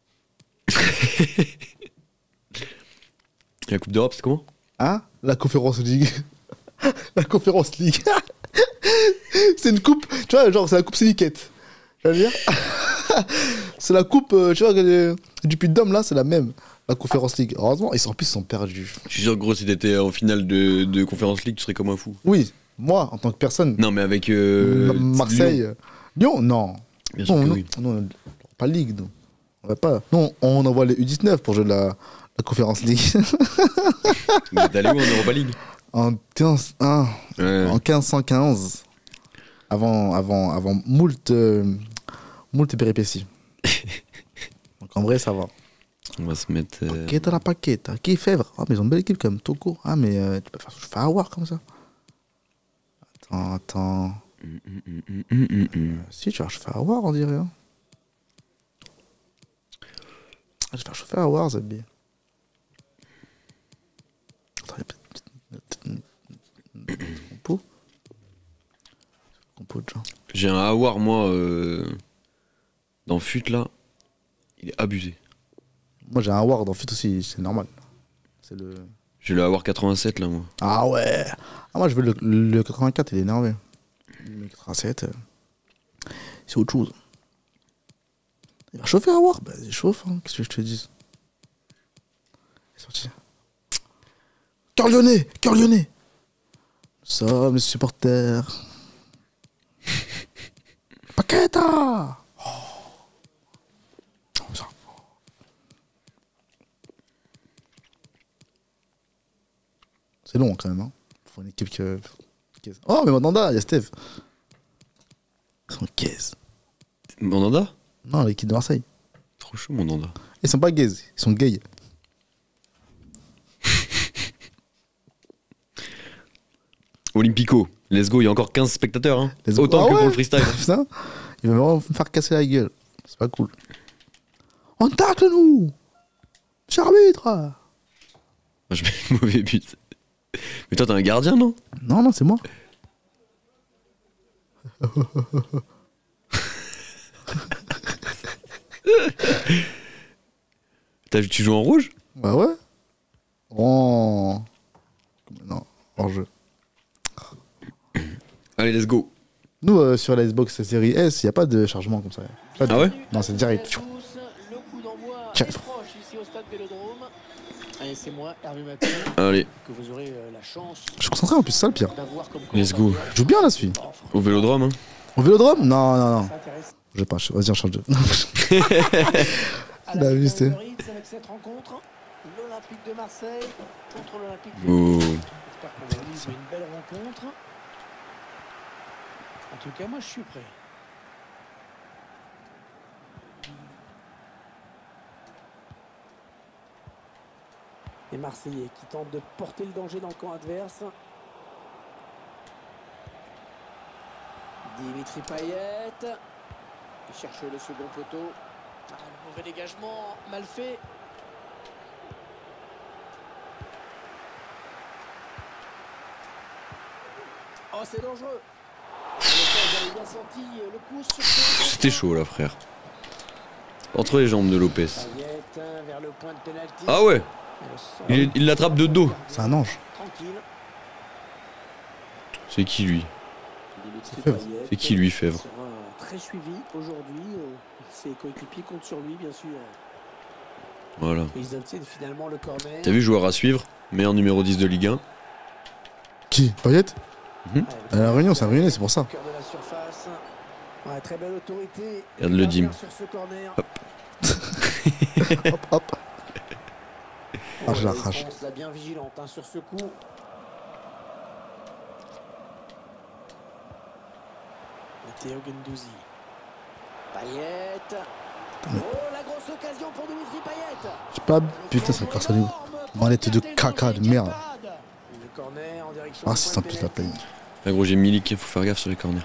Speaker 1: La Coupe d'Europe, c'est comment?
Speaker 2: Hein? La Conférence League. La Conférence League. C'est une coupe, tu vois, genre, c'est la coupe Siniquette. Tu vas dire? C'est la coupe, euh, tu vois, euh, du Puy-de-Dôme, là, c'est la même. La Conférence League. Heureusement, ils sont, en plus, ils sont perdus.
Speaker 1: Je suis sûr que gros, si t'étais en finale de, de Conference League, tu serais comme un fou.
Speaker 2: Oui, moi, en tant que personne.
Speaker 1: Non, mais avec. Euh,
Speaker 2: M- Marseille.
Speaker 1: Lyon.
Speaker 2: euh, Lyon, non.
Speaker 1: Bien sûr
Speaker 2: Non,
Speaker 1: que
Speaker 2: non,
Speaker 1: oui.
Speaker 2: non, pas Ligue, non. On va pas. Non, on envoie les U dix-neuf pour jouer la, la Conférence League.
Speaker 1: Vous êtes allé où en Europa League?
Speaker 2: en, quinze, hein,
Speaker 1: Ouais.
Speaker 2: en quinze cent quinze, avant, avant, avant moult, euh, moult péripéties. Donc en vrai, ça va.
Speaker 1: On va se mettre. euh,
Speaker 2: Paqueta la paqueta. Qui est Fèvre? Ah, mais ils ont une belle équipe quand même. Togo. Ah, mais euh, tu peux faire, faire avoir comme ça. Attends, attends.
Speaker 1: hum, hum, hum, hum, hum, hum, hum.
Speaker 2: Si, tu vas faire avoir, on dirait. Hein. Ah, je vais faire chauffer à voir, Zabi. Attends, il y a peut-être une petite- une petite compo. Compo de gens.
Speaker 1: J'ai un Awar, moi, euh, dans Fut là. Il est abusé.
Speaker 2: Moi, j'ai un Ward en fait aussi, c'est normal. C'est le.
Speaker 1: J'ai le Awar quatre-vingt-sept là, moi.
Speaker 2: Ah ouais! Ah, moi, je veux le, le quatre-vingt-quatre, il est énervé. Le quatre-vingt-sept, euh, c'est autre chose. Il va chauffer à voir? Bah, il chauffe, hein. Qu'est-ce que je te dis? Il est sorti. Cœur lyonnais! Cœur lyonnais! Ça, mes supporters. Paqueta! Oh. Comme ça. C'est long quand même, hein. Faut une équipe que. Oh, mais Mandanda, il y a Steve. Ils sont gays.
Speaker 1: Mandanda?
Speaker 2: Non, l'équipe de Marseille.
Speaker 1: Trop chaud, Mandanda.
Speaker 2: Ils sont pas gays, ils sont gays.
Speaker 1: Olympico. Let's go, il y a encore quinze spectateurs. Hein.
Speaker 2: Let's go.
Speaker 1: Autant
Speaker 2: Ah
Speaker 1: que
Speaker 2: ouais.
Speaker 1: pour le freestyle.
Speaker 2: Putain, il va vraiment me faire casser la gueule. C'est pas cool. On tacle nous! Monsieur arbitre!
Speaker 1: Moi, je mets le mauvais but. Mais toi, t'es un gardien, non?
Speaker 2: Non, non, c'est moi.
Speaker 1: T'as- Tu joues en rouge?
Speaker 2: Bah ouais. Oh. Non, hors jeu.
Speaker 1: Allez, let's go.
Speaker 2: Nous, euh, sur la Xbox série S, il n'y a pas de chargement comme ça. Pas de-
Speaker 1: Ah ouais?
Speaker 2: Non, c'est direct.
Speaker 4: Tous, le coup d'envoi
Speaker 2: Tiens.
Speaker 4: est proche ici au stade Vélodrome. Et c'est moi, Hervé Mathieu,
Speaker 1: Allez,
Speaker 4: que vous aurez euh, la chance
Speaker 2: Je suis concentré en plus, c'est ça le pire.
Speaker 4: d'avoir comme
Speaker 1: Let's go.
Speaker 4: commentateur.
Speaker 2: Je joue bien là, celui.
Speaker 4: Oh,
Speaker 1: au vélodrome. Hein.
Speaker 2: Au vélodrome? Non, non, non.
Speaker 4: ça intéresse.
Speaker 2: Je vais pas, je- vas-y, on change de.
Speaker 4: À
Speaker 2: Bah,
Speaker 4: la
Speaker 2: oui,
Speaker 4: mi-temps
Speaker 2: c'était-
Speaker 4: de rythme avec cette rencontre, l'Olympique de Marseille contre l'Olympique de
Speaker 1: Oh.
Speaker 4: J'espère qu'on va vivre une belle rencontre. En tout cas, moi, je suis prêt. Les Marseillais qui tentent de porter le danger dans le camp adverse. Dimitri Payet. Il cherche le second poteau. Ah, le mauvais dégagement, mal fait. Oh, c'est dangereux. Bien senti, le coup sur...
Speaker 1: C'était chaud là, frère. Entre les jambes de Lopez.
Speaker 4: Vers le point de pénalty.
Speaker 1: Ah ouais. Il il l'attrape de dos.
Speaker 2: C'est un ange.
Speaker 4: Tranquille.
Speaker 1: C'est qui lui?
Speaker 2: Fèvre.
Speaker 1: C'est qui lui, Fèvre?
Speaker 4: Sera très suivi aujourd'hui. Ses coéquipiers comptent sur lui, bien sûr.
Speaker 1: Voilà.
Speaker 4: Ils obtiennent finalement le corner.
Speaker 1: T'as vu, joueur à suivre, meilleur numéro dix de Ligue un.
Speaker 2: Qui? Payet?
Speaker 1: Mhm.
Speaker 2: À la Réunion, c'est ruiné, c'est pour ça.
Speaker 4: Cœur de la surface. Ouais, très belle autorité.
Speaker 1: Regarde le dim.
Speaker 4: Sur ce corner.
Speaker 2: Hop, hop. Ah, je l'arrache.
Speaker 4: La défense, bien vigilante hein, sur ce coup. Matteo Guendouzi. Payet. Oh, la grosse occasion pour Dimitri Payet.
Speaker 2: J'ai pas. Putain, c'est encore salé. Manette de caca de merde.
Speaker 4: Le corner en direction
Speaker 2: Ah,
Speaker 4: du
Speaker 2: c'est
Speaker 4: point
Speaker 2: un
Speaker 4: de
Speaker 2: putain de
Speaker 4: pénalty.
Speaker 2: paye.
Speaker 1: Là, gros, j'ai Milik, il faut faire gaffe sur les corners.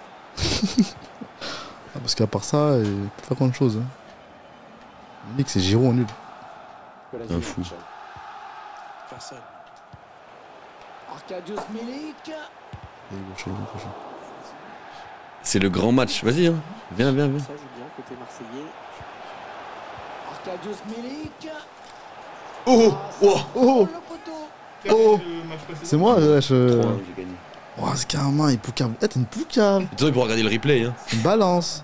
Speaker 2: Ah, parce qu'à part ça, il peut pas grand chose. Hein. Nick, c'est Giroud en nul.
Speaker 1: Un fou.
Speaker 4: Personne. Arkadiusz Milik.
Speaker 2: Il est gaucher, il est gaucher.
Speaker 1: C'est le grand match. Vas-y, hein. Viens, viens, viens.
Speaker 4: Ça joue bien côté marseillais. Arkadiusz Milik.
Speaker 1: Oh, oh,
Speaker 2: Oh,
Speaker 4: Le poteau.
Speaker 2: oh.
Speaker 3: Le match précédent.
Speaker 2: C'est moi, wesh. euh...
Speaker 1: j'ai gagné.
Speaker 2: Oh, c'est carrément, il poucave. Eh, t'es une poucave.
Speaker 1: Désolé pour regarder le replay, hein.
Speaker 2: Une balance.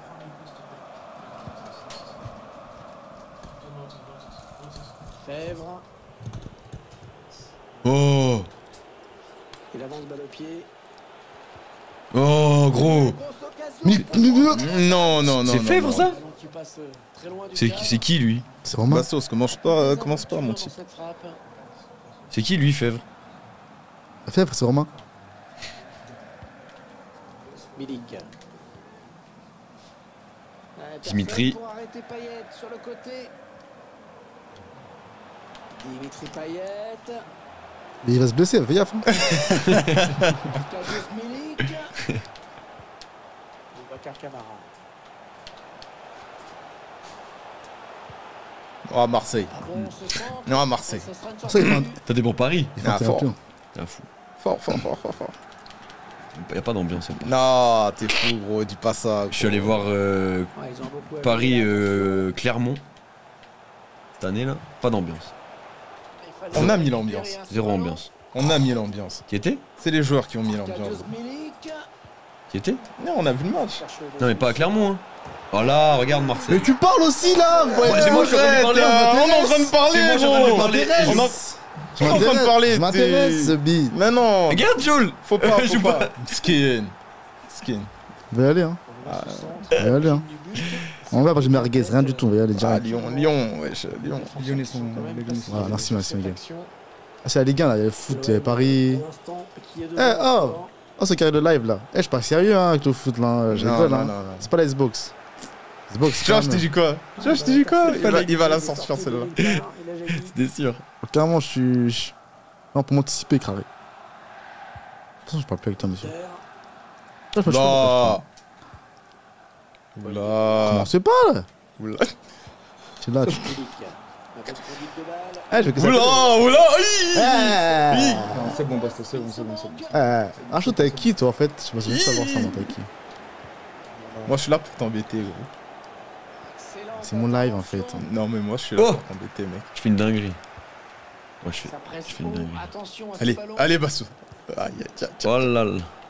Speaker 4: Fèvre.
Speaker 1: Oh,
Speaker 4: Il avance balle au pied.
Speaker 1: oh, gros.
Speaker 4: Grosse occasion.
Speaker 2: Mais-
Speaker 4: pour-
Speaker 2: mais-
Speaker 5: Non, non, non.
Speaker 1: C'est
Speaker 5: non,
Speaker 1: Fèvre,
Speaker 5: non.
Speaker 1: ça?
Speaker 4: Ballon qui passe très loin du
Speaker 1: C'est
Speaker 4: cadre.
Speaker 1: c'est qui, lui?
Speaker 2: C'est Romain.
Speaker 5: Bastos, commence pas, euh, commence pas, mon type.
Speaker 4: Cette frappe.
Speaker 1: C'est qui, lui, Fèvre?
Speaker 2: Fèvre, c'est Romain.
Speaker 4: Milik.
Speaker 1: Dimitri.
Speaker 4: Pour arrêter Payet sur le côté. Dimitri Payet.
Speaker 2: Mais il va se blesser, fais gaffe. Hein.
Speaker 4: Arkadiusz Milik. Boubacar Kamara.
Speaker 5: Oh, à Marseille.
Speaker 4: Ah bon, ce centre.
Speaker 5: Non, à Marseille.
Speaker 4: Ce sera une
Speaker 2: Ça, il fait un-
Speaker 4: sortie.
Speaker 1: T'as des pour Paris?
Speaker 2: Il fait un
Speaker 5: Ah,
Speaker 2: terrain
Speaker 5: fort.
Speaker 2: plein.
Speaker 1: T'es un fou.
Speaker 5: Fort, fort, fort, fort, fort.
Speaker 1: Y'a pas d'ambiance. hein.
Speaker 5: Non, t'es fou, gros, dis pas ça.
Speaker 1: Je suis allé voir euh,
Speaker 4: Ouais, ils ont beaucoup
Speaker 1: Paris
Speaker 4: amélioré,
Speaker 1: euh, Clermont cette année là. Pas d'ambiance.
Speaker 4: attention.
Speaker 5: On a mis l'ambiance.
Speaker 1: Zéro ambiance.
Speaker 5: On a mis l'ambiance.
Speaker 1: Qui était?
Speaker 5: C'est les joueurs qui ont mis l'ambiance.
Speaker 4: Arkadiusz Milik.
Speaker 1: Qui était?
Speaker 5: Non, on a vu le match.
Speaker 1: Non mais pas à Clermont hein. Oh là, regarde
Speaker 2: Mais
Speaker 1: Marseille.
Speaker 2: tu parles aussi là. vous voyez,
Speaker 1: Ouais, c'est moi qui suis en train de parler,
Speaker 5: Arrête,
Speaker 1: je
Speaker 5: euh, on est en train de parler,
Speaker 1: C'est moi, je suis en train de
Speaker 5: gros.
Speaker 1: parler.
Speaker 2: m'intéresse.
Speaker 5: On est en-
Speaker 2: Je
Speaker 5: on est en train de
Speaker 2: m'intéresse,
Speaker 5: parler,
Speaker 2: je m'intéresse,
Speaker 5: t'es-
Speaker 2: Bi.
Speaker 5: Mais non,
Speaker 1: Regarde Joel.
Speaker 5: faut pas,
Speaker 1: Je
Speaker 5: faut
Speaker 1: joue
Speaker 5: pas.
Speaker 1: pas.
Speaker 5: Skin. Skin.
Speaker 2: On va y aller, hein. On va y aller, hein. On va pas, j'ai merguez, rien du tout, on va y aller
Speaker 5: Ah,
Speaker 2: direct.
Speaker 5: Lyon, Lyon, wesh, Lyon.
Speaker 2: Lyonnais sont. Voilà, merci, merci, Miguel. Ah, c'est la Ligue un là, il y a le foot, il y a Paris. Eh, oh Oh, c'est carré de live là. Eh, je suis pas sérieux hein, avec le foot là, je
Speaker 5: Non,
Speaker 2: rigole
Speaker 5: non,
Speaker 2: hein.
Speaker 5: non, non.
Speaker 2: C'est pas la Xbox. Xbox,
Speaker 5: Tu vois, je t'ai dit quoi Tu vois, je t'ai dit quoi il va, il va la sortir celle-là.
Speaker 1: C'était sûr.
Speaker 2: Clairement, je suis. je- Non, pour m'anticiper, carré. De toute façon, je parle plus avec toi, monsieur. Ah, je me- je
Speaker 5: Là.
Speaker 2: me-
Speaker 5: Oula.
Speaker 2: Commencez pas là.
Speaker 5: Oula.
Speaker 2: C'est là. tu- Eh, je vais que ça.
Speaker 5: Oula, oula, hi.
Speaker 2: Eh
Speaker 5: Non, c'est bon, basta, c'est bon, c'est bon, c'est bon.
Speaker 2: Eh, ah, je t'es avec qui toi en fait? Je sais pas savoir ça, moi, t'es avec qui.
Speaker 5: Moi, je suis là pour t'embêter, gros.
Speaker 2: C'est mon live en fait.
Speaker 5: Non, mais moi, je suis là
Speaker 1: Oh.
Speaker 5: pour t'embêter, mec.
Speaker 1: Je fais une dinguerie. Moi je fais.
Speaker 4: Ça presse
Speaker 1: Je fais une
Speaker 4: haut.
Speaker 1: dinguerie.
Speaker 4: Attention à ce
Speaker 5: Allez,
Speaker 4: ballon.
Speaker 5: allez, Basso. Aïe, aïe, aïe, aïe.
Speaker 1: Oh là là.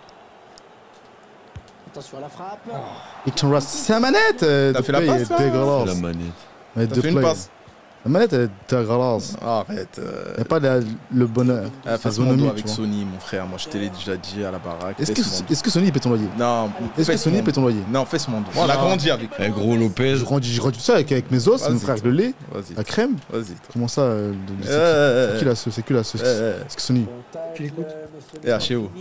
Speaker 4: Attention à la frappe.
Speaker 2: Action Rust. C'est la manette euh,
Speaker 5: T'as
Speaker 2: de
Speaker 5: fait la
Speaker 2: play
Speaker 5: passe,
Speaker 2: est
Speaker 5: là
Speaker 1: C'est
Speaker 2: dégueulasse.
Speaker 1: la manette.
Speaker 2: Mais
Speaker 5: T'as
Speaker 2: de
Speaker 5: fait une
Speaker 2: play.
Speaker 5: passe.
Speaker 2: La manette elle est dégueulasse.
Speaker 5: Arrête. euh,
Speaker 2: Y'a pas la- le bonheur.
Speaker 5: ah, Fais
Speaker 2: la
Speaker 5: ce mon
Speaker 2: zonomie,
Speaker 5: dos
Speaker 2: tu
Speaker 5: avec
Speaker 2: vois.
Speaker 5: Sony, mon frère. Moi, je te l'ai déjà dit à la baraque.
Speaker 2: Est-ce
Speaker 5: Fais
Speaker 2: que,
Speaker 5: ce mon
Speaker 2: est-ce que Sony peut ton loyer?
Speaker 5: dos. Non,
Speaker 2: Est-ce
Speaker 5: fais
Speaker 2: que
Speaker 5: ce
Speaker 2: Sony
Speaker 5: mon
Speaker 2: peut
Speaker 5: dos.
Speaker 2: ton loyer?
Speaker 5: Non, fais ce mon dos. On a grandi avec.
Speaker 1: Eh gros Lopez.
Speaker 2: Je grandis, je grandis ça avec, avec mes os,
Speaker 5: Vas-y,
Speaker 2: mon frère, avec le lait,
Speaker 5: Vas-y,
Speaker 2: la crème.
Speaker 5: vas-y.
Speaker 2: Comment ça euh, de- c'est qui-
Speaker 5: Euh,
Speaker 2: c'est qui la sauce? C'est qui la sauce?
Speaker 5: euh,
Speaker 2: Est-ce que Sony?
Speaker 4: Tu l'écoutes.
Speaker 5: Et H O.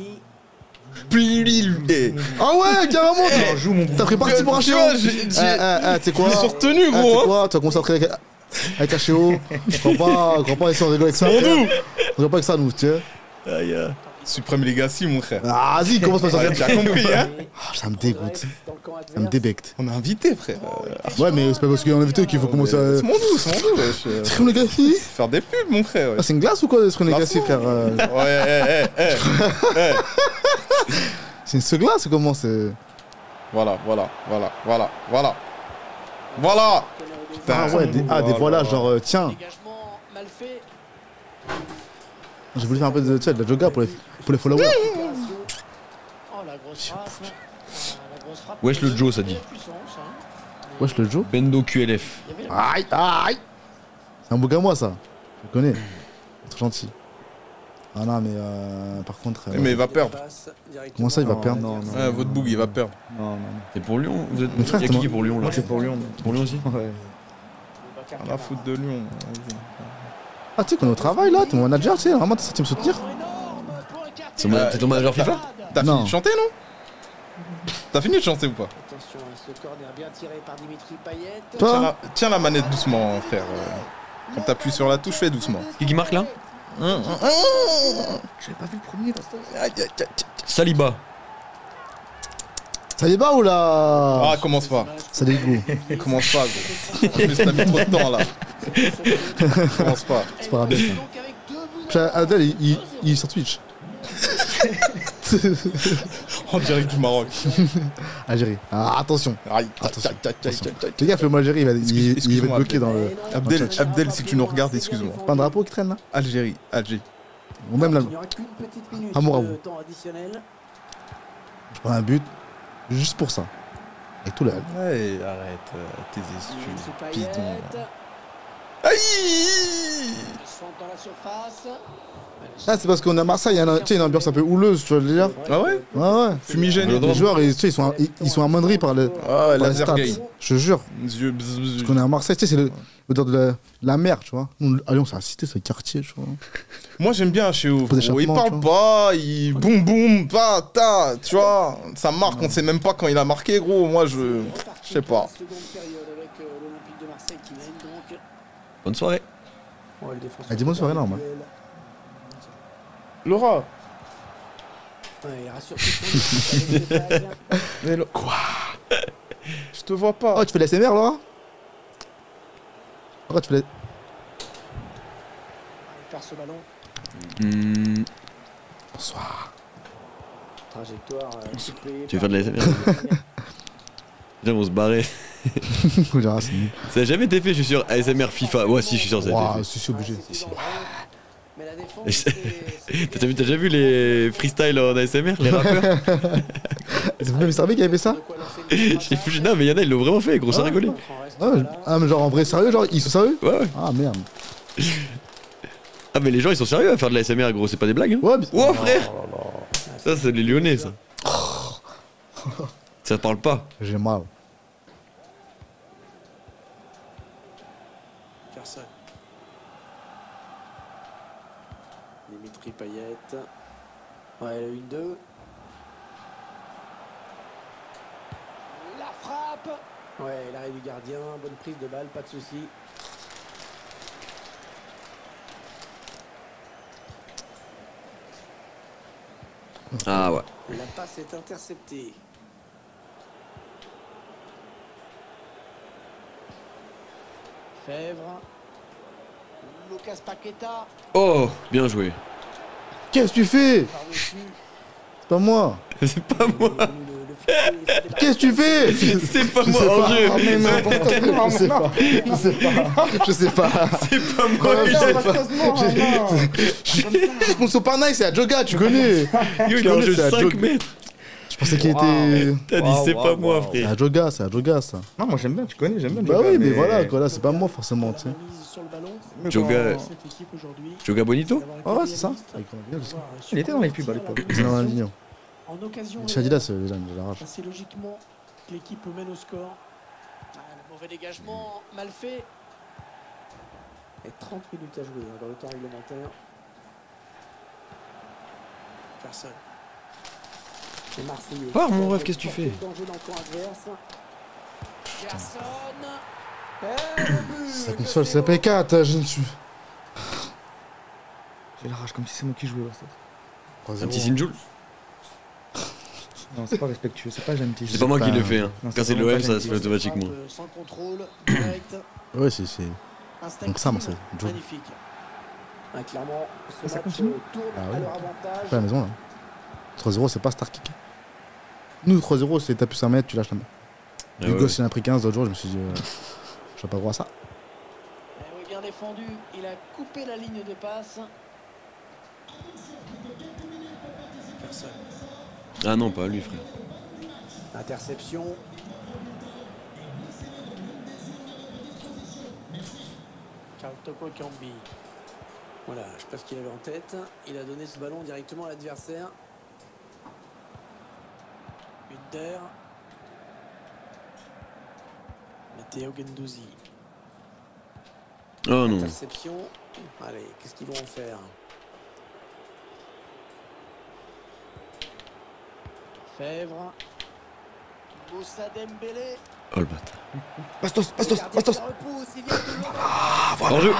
Speaker 5: Plil. Eh.
Speaker 2: Ah ouais, carrément! t'as- T'as pris parti pour un
Speaker 5: Tu
Speaker 2: show!
Speaker 5: vois, j'ai-
Speaker 2: Eh,
Speaker 5: j'ai-
Speaker 2: eh, eh, tu sais quoi?
Speaker 5: Je me suis retenu,
Speaker 2: Eh, tu sais
Speaker 5: gros. hein.
Speaker 2: quoi? Tu vas concentré avec. Avec H O, je crois pas, je crois pas, ici on rigole avec ça.
Speaker 6: C'est mon
Speaker 2: frère.
Speaker 6: nous.
Speaker 2: On rigole pas avec ça, nous, tu sais.
Speaker 1: Aïe, aïe.
Speaker 6: Supreme Legacy, mon frère.
Speaker 2: Ah, vas-y, commence par ça.
Speaker 6: Ouais, t'as compris, hein.
Speaker 2: Ah, ça me dégoûte. Ça me débecte.
Speaker 6: On a invité, frère.
Speaker 2: Ouais, mais c'est pas parce qu'il y a un invité qu'il faut commencer à.
Speaker 6: C'est mon nous, c'est mon nous, wesh.
Speaker 2: Scream Legacy.
Speaker 6: Faire des pubs, mon frère.
Speaker 2: Ah,
Speaker 6: wesh.
Speaker 2: c'est une glace ou quoi, Scream
Speaker 6: La
Speaker 2: Legacy,
Speaker 6: fou.
Speaker 2: frère euh,
Speaker 6: Ouais, eh, eh, eh, eh.
Speaker 2: C'est une ce glace ou comment c'est.
Speaker 6: Voilà, voilà, voilà, voilà, voilà. Voilà.
Speaker 2: Ah, ouais, des, ah, des voilà, genre, euh, tiens,
Speaker 4: Dégagement mal fait.
Speaker 2: j'ai voulu faire un peu de, tu sais, de la yoga pour les, pour les followers.
Speaker 4: Oh la grosse frappe. Ah, la grosse frappe.
Speaker 1: Wesh, le Joe, ça dit.
Speaker 4: Puissance, hein.
Speaker 2: Wesh, le Joe.
Speaker 1: Bendo Q L F.
Speaker 4: Il y avait la-
Speaker 2: Aïe, aïe. C'est un beau gars, moi, ça. Je le connais. Trop gentil. Ah non, mais euh, par contre. euh,
Speaker 6: Mais il va perdre.
Speaker 2: Comment ça, il va
Speaker 7: Non,
Speaker 2: perdre
Speaker 7: non, non.
Speaker 6: Ouais, votre boug, il va perdre.
Speaker 7: Non, non, non.
Speaker 1: C'est pour Lyon Vous êtes.
Speaker 2: Mais frère,
Speaker 1: Y'a
Speaker 2: t'es
Speaker 1: qui
Speaker 2: moi-
Speaker 1: pour Lyon là
Speaker 7: Moi, c'est pour Lyon.
Speaker 1: Pour Lyon aussi
Speaker 7: Ouais.
Speaker 6: On a foutre de Lyon. Vas-y.
Speaker 2: Ah, tu sais qu'on est au travail, là. T'es mon manager, tu sais. Vraiment, t'es sorti me soutenir.
Speaker 1: C'est mon- T'es ton manager FIFA
Speaker 6: T'as
Speaker 2: Non.
Speaker 6: fini de chanter, non T'as fini de chanter ou pas?
Speaker 4: Attention, ce corner bien tiré par Dimitri Payet.
Speaker 6: Tiens
Speaker 2: Toi
Speaker 6: la, tiens la manette doucement, frère. euh. Quand t'appuies sur la touche, fais doucement.
Speaker 1: Qui qui marque là
Speaker 6: Hum, hum, hum.
Speaker 2: J'avais pas vu le premier, là.
Speaker 6: Aïe, aïe, aïe, aïe.
Speaker 1: Saliba.
Speaker 2: Ça y est pas ou là
Speaker 6: Ah, commence pas.
Speaker 2: Ça dégoûte.
Speaker 6: Commence pas, gros. En plus, t'as mis trop de temps là. Commence pas.
Speaker 2: C'est pas grave, ça.
Speaker 4: Donc avec deux buts
Speaker 2: Putain, Adèle, il, il, il est sur Twitch.
Speaker 6: En direct du Maroc.
Speaker 2: Algérie. Ah, attention.
Speaker 6: Aïe,
Speaker 2: Attention,
Speaker 6: aïe, aïe, aïe, aïe, aïe.
Speaker 2: Fais gaffe, le mot Algérie, il va, il, il va être
Speaker 6: excuse-moi,
Speaker 2: bloqué dans le.
Speaker 6: Abdel, Abdel, si tu nous regardes, excuse-moi.
Speaker 2: Pas un drapeau qui traîne là
Speaker 6: Algérie, Alger.
Speaker 2: Ou même là,
Speaker 4: Il n'y aura qu'une petite minute
Speaker 2: Amour à
Speaker 4: de
Speaker 2: vous.
Speaker 4: temps additionnel.
Speaker 2: je prends un but juste pour ça. Avec tout le.
Speaker 6: Ouais, arrête euh, tes
Speaker 4: Dimitri
Speaker 6: excuses.
Speaker 4: Payet.
Speaker 6: Bidon. là. Aïe
Speaker 4: Ils sont dans la surface.
Speaker 2: Ah, c'est parce qu'on est à Marseille, il y a une, tu sais, une ambiance un peu houleuse, tu vois le délire.
Speaker 6: Ah ouais
Speaker 2: Ouais, ouais.
Speaker 6: Fumigène.
Speaker 2: Les joueurs, ils, tu sais, ils sont, ils, ils sont amoindris par le.
Speaker 6: Ah ouais,
Speaker 2: par les
Speaker 6: laser
Speaker 2: stats.
Speaker 6: gay.
Speaker 2: Je te jure.
Speaker 6: Yeux bzz, bzz.
Speaker 2: Parce qu'on est à Marseille, tu sais, c'est le- l'odeur de la, la mer, tu vois. Nous, à Lyon, c'est la cité, c'est le quartier, tu vois.
Speaker 6: Moi j'aime bien chez Ouf.
Speaker 2: Faut des
Speaker 6: gros. Il
Speaker 2: échappements,
Speaker 6: parle
Speaker 2: tu
Speaker 6: pas, il boum boum, pas, ta, tu vois. Ça marque, on sait même pas quand il a marqué, gros. Moi je. Je sais pas.
Speaker 4: Seconde période avec euh, l'Olympique de Marseille qui mène donc.
Speaker 1: Bonne soirée.
Speaker 4: Ouais, le défenseur
Speaker 2: Ah, dis bonne soirée, normal.
Speaker 6: Laura.
Speaker 4: Ouais, il rassure tout le monde. Avec des bases.
Speaker 6: Mais Lo- Quoi Je te vois pas.
Speaker 2: Oh, tu fais la S M R, Laura Pourquoi tu fais la.
Speaker 4: Il perd ce ballon.
Speaker 1: Hmm,
Speaker 2: Bonsoir.
Speaker 4: Trajectoire euh, coupée
Speaker 1: Tu veux
Speaker 4: par-
Speaker 1: faire de la S M R Viens, on se barrer.
Speaker 2: On dira, c'est nul.
Speaker 1: Ça a jamais été fait, je suis sûr. A S M R FIFA. Ouais, si, je suis sûr, ça a été
Speaker 2: Waouh,
Speaker 1: fait.
Speaker 2: c'est si obligé.
Speaker 4: C'est dangereux. Mais la défense,
Speaker 1: Et
Speaker 4: c'est- c'est-
Speaker 1: T'as déjà vu, t'as déjà vu les freestyles en A S M R, les rappeurs
Speaker 2: C'est vous, mister Big qui avait fait ça
Speaker 4: de quoi lancer le
Speaker 1: J'ai foutu, non, mais y'en a, ils l'ont vraiment fait, gros, ça
Speaker 2: Ah.
Speaker 1: rigolait.
Speaker 2: Ah, ouais, ah, mais genre en vrai, sérieux, genre, ils sont sérieux
Speaker 1: Ouais, ouais.
Speaker 2: Ah merde.
Speaker 1: Ah, mais les gens, ils sont sérieux à faire de la S M R, gros, c'est pas des blagues, hein.
Speaker 2: Ouais, mais.
Speaker 1: Oh, frère Ça, c'est les Lyonnais, ça. Ça parle pas.
Speaker 2: J'ai mal.
Speaker 4: Personne. Dimitri Payet. Ouais, le un deux. La frappe. Ouais, l'arrêt du gardien. Bonne prise de balle, pas de souci.
Speaker 1: Ah, ouais.
Speaker 4: La passe est interceptée. Fèvre. Lucas Paqueta.
Speaker 1: Oh, bien joué.
Speaker 2: Qu'est-ce que tu fais
Speaker 4: Par-dessus.
Speaker 2: C'est pas moi.
Speaker 1: C'est pas moi.
Speaker 4: Le- le- le fichier, il se débarrasse.
Speaker 2: Qu'est-ce que tu fais
Speaker 1: C'est pas moi en jeu.
Speaker 2: Ah, mais non, je sais pas. Je sais pas. Je sais pas.
Speaker 1: C'est pas moi.
Speaker 2: Ouais,
Speaker 1: il a-
Speaker 2: Je suis sponsor par Nike, c'est à Joga, tu connais.
Speaker 1: Yo,
Speaker 2: Je
Speaker 1: il est en
Speaker 2: connais,
Speaker 1: jeu
Speaker 2: c'est à
Speaker 1: cinq
Speaker 2: Jog-
Speaker 1: mètres.
Speaker 2: Je pensais qu'il était.
Speaker 1: T'as dit,
Speaker 7: Waouh,
Speaker 1: c'est
Speaker 7: waouh,
Speaker 1: pas moi,
Speaker 7: waouh.
Speaker 2: C'est
Speaker 1: frère.
Speaker 2: à Joga, c'est à Joga ça.
Speaker 7: Non, moi j'aime bien, tu connais, j'aime bien.
Speaker 2: Bah
Speaker 7: Joga,
Speaker 2: oui, mais voilà, quoi, là, c'est pas moi forcément, tu sais.
Speaker 4: La mise sur le ballon.
Speaker 7: Mais
Speaker 1: Joga-
Speaker 7: quand-
Speaker 4: Cette équipe aujourd'hui,
Speaker 1: Joga Bonito
Speaker 4: d'avoir été
Speaker 2: Ah ouais, c'est ça.
Speaker 4: réaliste,
Speaker 2: Avec Ronaldinho, je sais.
Speaker 4: pouvoir
Speaker 7: Il était dans les pubs à l'époque.
Speaker 2: C'est dans Ronaldinho.
Speaker 4: En occasion.
Speaker 2: C'est Adidas, les gens, je l'arrache.
Speaker 4: Assez logiquement que l'équipe mène au score. Ah, le mauvais dégagement, mal fait. Et trente minutes à jouer hein, dans le temps réglementaire. Personne. Les Marseillais.
Speaker 1: Oh, mon ref, qu'est-ce que tu fais
Speaker 4: Danger dans le camp adverse. Personne.
Speaker 2: Ça console, c'est la P quatre, je ne suis.
Speaker 7: J'ai la rage comme si c'est moi qui jouais.
Speaker 1: Un petit Sinjoul.
Speaker 7: Non, c'est pas respectueux, c'est pas gentil.
Speaker 1: C'est pas moi qui le fais. Hein.
Speaker 7: Non,
Speaker 1: Quand c'est
Speaker 7: vraiment
Speaker 1: l'O M,
Speaker 7: pas
Speaker 1: ça
Speaker 7: gentil.
Speaker 1: se fait automatiquement.
Speaker 4: Sans contrôle, direct,
Speaker 2: Ouais, c'est. c'est- Donc ça, moi, c'est Joe.
Speaker 4: magnifique. Ah, clairement, ce
Speaker 7: Ça
Speaker 4: match
Speaker 7: continue
Speaker 4: tourne
Speaker 2: Ah ouais.
Speaker 4: à leur avantage.
Speaker 2: Pas à la maison là. trois zéro, c'est pas Star Kick. Nous, trois zéro, c'est t'as plus un mètre, tu lâches la main.
Speaker 1: Ah
Speaker 2: Hugo,
Speaker 1: ouais.
Speaker 2: il en a pris quinze l'autre jour, je me suis dit, euh, je vais pas droit à ça.
Speaker 4: Eh oui, bien défendu, il a coupé la ligne de passe. Personne.
Speaker 1: Ah non, pas lui, frère.
Speaker 4: Interception. Carl Toko Kambi. Voilà, je sais pas ce qu'il avait en tête. Il a donné ce ballon directement à l'adversaire. Hunter. Matteo Gendouzi.
Speaker 1: Oh non.
Speaker 4: Interception. Allez, qu'est-ce qu'ils vont en faire? Fèvre. Moussa Dembélé.
Speaker 1: Oh le bâtard.
Speaker 7: Bastos, Bastos, Bastos.
Speaker 1: Hors-jeu.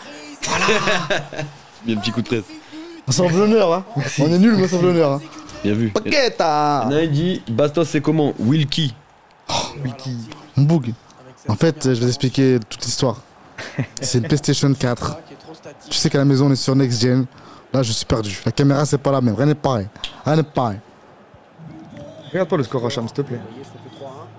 Speaker 1: Il y a un petit coup de presse.
Speaker 2: On s'en veut l'honneur, hein. On est nul, mais on s'en veut l'honneur, hein.
Speaker 1: Bien vu.
Speaker 2: Paqueta.
Speaker 1: Il y en a un qui dit Bastos, c'est comment? Wilkie.
Speaker 2: Mon bug. En fait, je vais vous expliquer toute l'histoire. C'est une PlayStation quatre. Tu sais qu'à la maison, on est sur Next Gen. Là, je suis perdu. La caméra, c'est pas la même. Rien n'est pareil. Rien n'est pareil.
Speaker 7: Regarde pas le score Hacham, s'il te plaît.
Speaker 4: Vous voyez, ça fait trois un.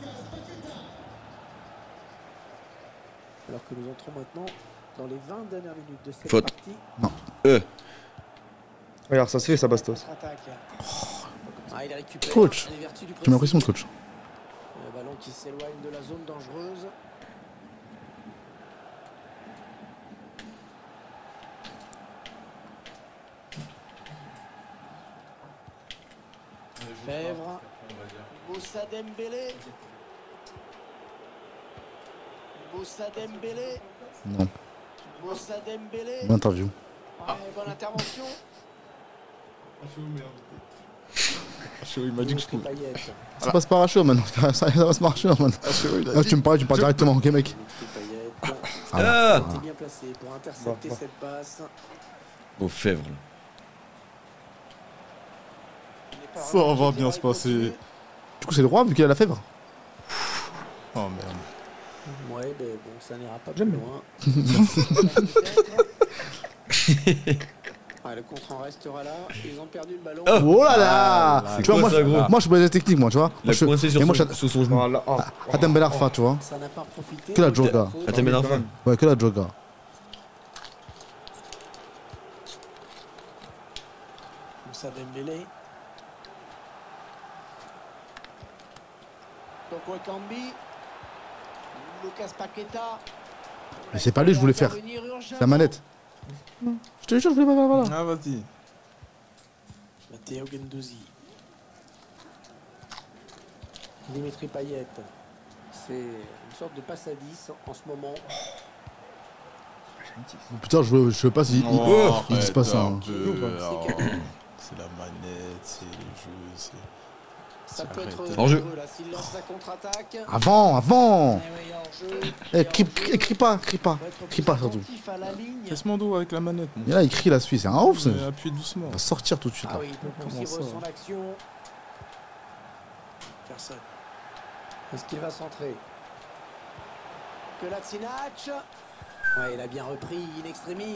Speaker 4: Alors que nous entrons maintenant dans les vingt dernières minutes de cette
Speaker 1: Faute.
Speaker 4: partie.
Speaker 1: Euh.
Speaker 7: Regarde, ça se fait, ça Bastos.
Speaker 4: Contre-attaque. Ah, il récupère
Speaker 2: Coach,
Speaker 4: les vertus du
Speaker 2: j'ai l'impression,
Speaker 4: pressing.
Speaker 2: coach.
Speaker 4: Le ballon qui s'éloigne de la zone dangereuse. Fèvre. Moussa Dembélé. Moussa Dembélé.
Speaker 2: Non,
Speaker 4: Moussa Dembélé.
Speaker 2: bonne interview.
Speaker 4: Ouais, bonne intervention.
Speaker 6: Il m'a dit que je pouvais.
Speaker 4: Payet.
Speaker 2: Ça passe par Rachaud maintenant. Ça, ça va se marcher maintenant. Ah, tu me parles, tu me parles directement, ok, mec.
Speaker 4: Payet.
Speaker 1: Ah.
Speaker 4: Il était bien placé pour intercepter
Speaker 7: Bon, bon.
Speaker 4: cette passe.
Speaker 1: Au Fèvre. là.
Speaker 4: Il n'est pas
Speaker 6: Ça
Speaker 4: vraiment
Speaker 6: va
Speaker 4: jeté,
Speaker 6: bien
Speaker 4: il
Speaker 6: se passer.
Speaker 4: continue.
Speaker 2: Du coup, c'est le roi vu qu'il a la fèvre.
Speaker 6: Oh merde.
Speaker 4: Ouais, mais bon, ça n'ira pas plus
Speaker 7: J'aime
Speaker 4: loin. Ah, le contre en restera là. Ils ont perdu le ballon.
Speaker 2: Oh là là.
Speaker 1: C'est
Speaker 2: Tu vois,
Speaker 1: quoi
Speaker 2: moi,
Speaker 1: ça, gros
Speaker 2: je- moi, je suis pas des techniques, moi, tu vois.
Speaker 1: Il
Speaker 2: Moi,
Speaker 1: a
Speaker 2: je-
Speaker 1: coincé sur
Speaker 2: et moi,
Speaker 1: son,
Speaker 2: je-
Speaker 1: sur son genou.
Speaker 7: Voilà. Oh.
Speaker 2: Atem Ben Arfa, tu vois.
Speaker 4: Ça n'a pas profité.
Speaker 2: Que la Joga.
Speaker 4: Faute.
Speaker 1: Atem Ben Arfa.
Speaker 2: Ouais, que la Joga.
Speaker 4: Moussa Dembélé. Toko Ekambi. Lucas Paqueta.
Speaker 2: Mais c'est pas lui que je voulais faire.
Speaker 4: Intervenir urgemment.
Speaker 2: C'est la manette. Je te jure, je voulais pas faire, voilà.
Speaker 6: Ah, vas-y.
Speaker 4: Matteo Gendouzi. Dimitri Payet. C'est une sorte de passe à dix en ce moment.
Speaker 2: Putain, je veux, je sais pas si.
Speaker 6: Oh,
Speaker 2: Ils disent pas ça. hein.
Speaker 6: arrête un peu. Oh, c'est la manette, c'est le jeu, c'est.
Speaker 4: Ça peut être
Speaker 6: Arrête.
Speaker 1: Hors-jeu.
Speaker 4: dangereux, là, s'il lance la contre-attaque.
Speaker 2: Avant, avant.
Speaker 4: Eh oui, hors-jeu.
Speaker 2: Eh, crie, crie, crie pas, crie pas.
Speaker 4: Faut être
Speaker 2: Crie
Speaker 4: plus
Speaker 2: pas, surtout.
Speaker 4: attentif à la ligne.
Speaker 6: Fais ce mando avec la manette. mon.
Speaker 2: Et là, il crie la Suisse. C'est un ouf, ça.
Speaker 6: Mais appuie doucement.
Speaker 2: Il va sortir tout de suite.
Speaker 4: Ah
Speaker 2: Là.
Speaker 4: oui, il peut
Speaker 6: Comment
Speaker 4: poursuivre
Speaker 6: ça,
Speaker 4: son action. Personne. Est-ce qu'il va centrer? Que la Tsinac. Ouais, il a bien repris in extremis.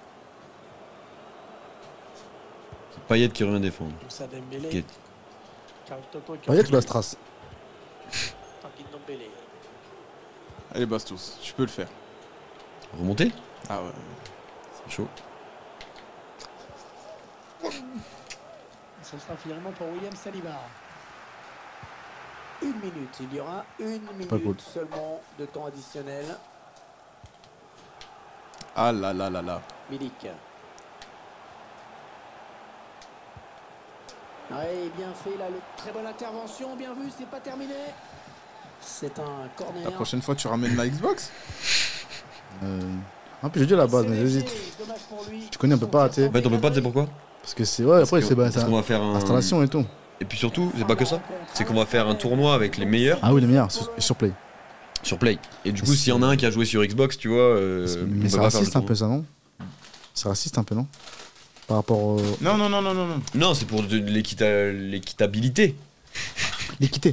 Speaker 1: Payet qui revient défendre.
Speaker 4: Moussa Dembélé.
Speaker 1: Qui-
Speaker 4: Carl Toko Ekambi.
Speaker 2: Payet ou la Strass?
Speaker 4: Tanguy Ndombele.
Speaker 6: Allez, Bastos, tu peux le faire.
Speaker 1: Remonter.
Speaker 6: Ah ouais.
Speaker 1: C'est chaud.
Speaker 4: Ce sera finalement pour William Saliba. Une minute, il y aura une minute
Speaker 2: Pas cool.
Speaker 4: seulement de temps additionnel.
Speaker 6: Ah là là là là.
Speaker 4: Milik. Ouais, bien fait là, le... très bonne intervention, bien vu, c'est pas terminé. C'est un corner.
Speaker 6: La prochaine fois, tu ramènes la Xbox.
Speaker 2: Euh... En plus, j'ai dit à la base,
Speaker 4: C'est
Speaker 2: mais
Speaker 4: léger,
Speaker 2: j'hésite.
Speaker 4: dommage pour lui.
Speaker 2: Tu connais, on peut pas, tu sais.
Speaker 1: En fait, on peut pas, tu sais pourquoi?
Speaker 2: Parce que c'est. Ouais, après,
Speaker 1: Parce
Speaker 2: c'est
Speaker 1: que-
Speaker 2: bah,
Speaker 1: parce
Speaker 2: ça.
Speaker 1: qu'on va faire un.
Speaker 2: Installation et tout.
Speaker 1: Et puis surtout, c'est pas que ça. C'est qu'on va faire un tournoi avec les meilleurs.
Speaker 2: Ah oui, les meilleurs, sur, sur Play.
Speaker 1: Sur Play. Et du
Speaker 2: Mais
Speaker 1: coup, s'il y en a un qui a joué sur Xbox, tu vois. Euh, on
Speaker 2: Mais
Speaker 1: peut
Speaker 2: c'est
Speaker 1: pas faire le
Speaker 2: raciste un
Speaker 1: tour.
Speaker 2: peu ça, non? C'est raciste un peu, non? Par rapport au...
Speaker 6: Non, non, non, non, non, non.
Speaker 1: Non, c'est pour de l'équita- l'équitabilité.
Speaker 2: L'équité.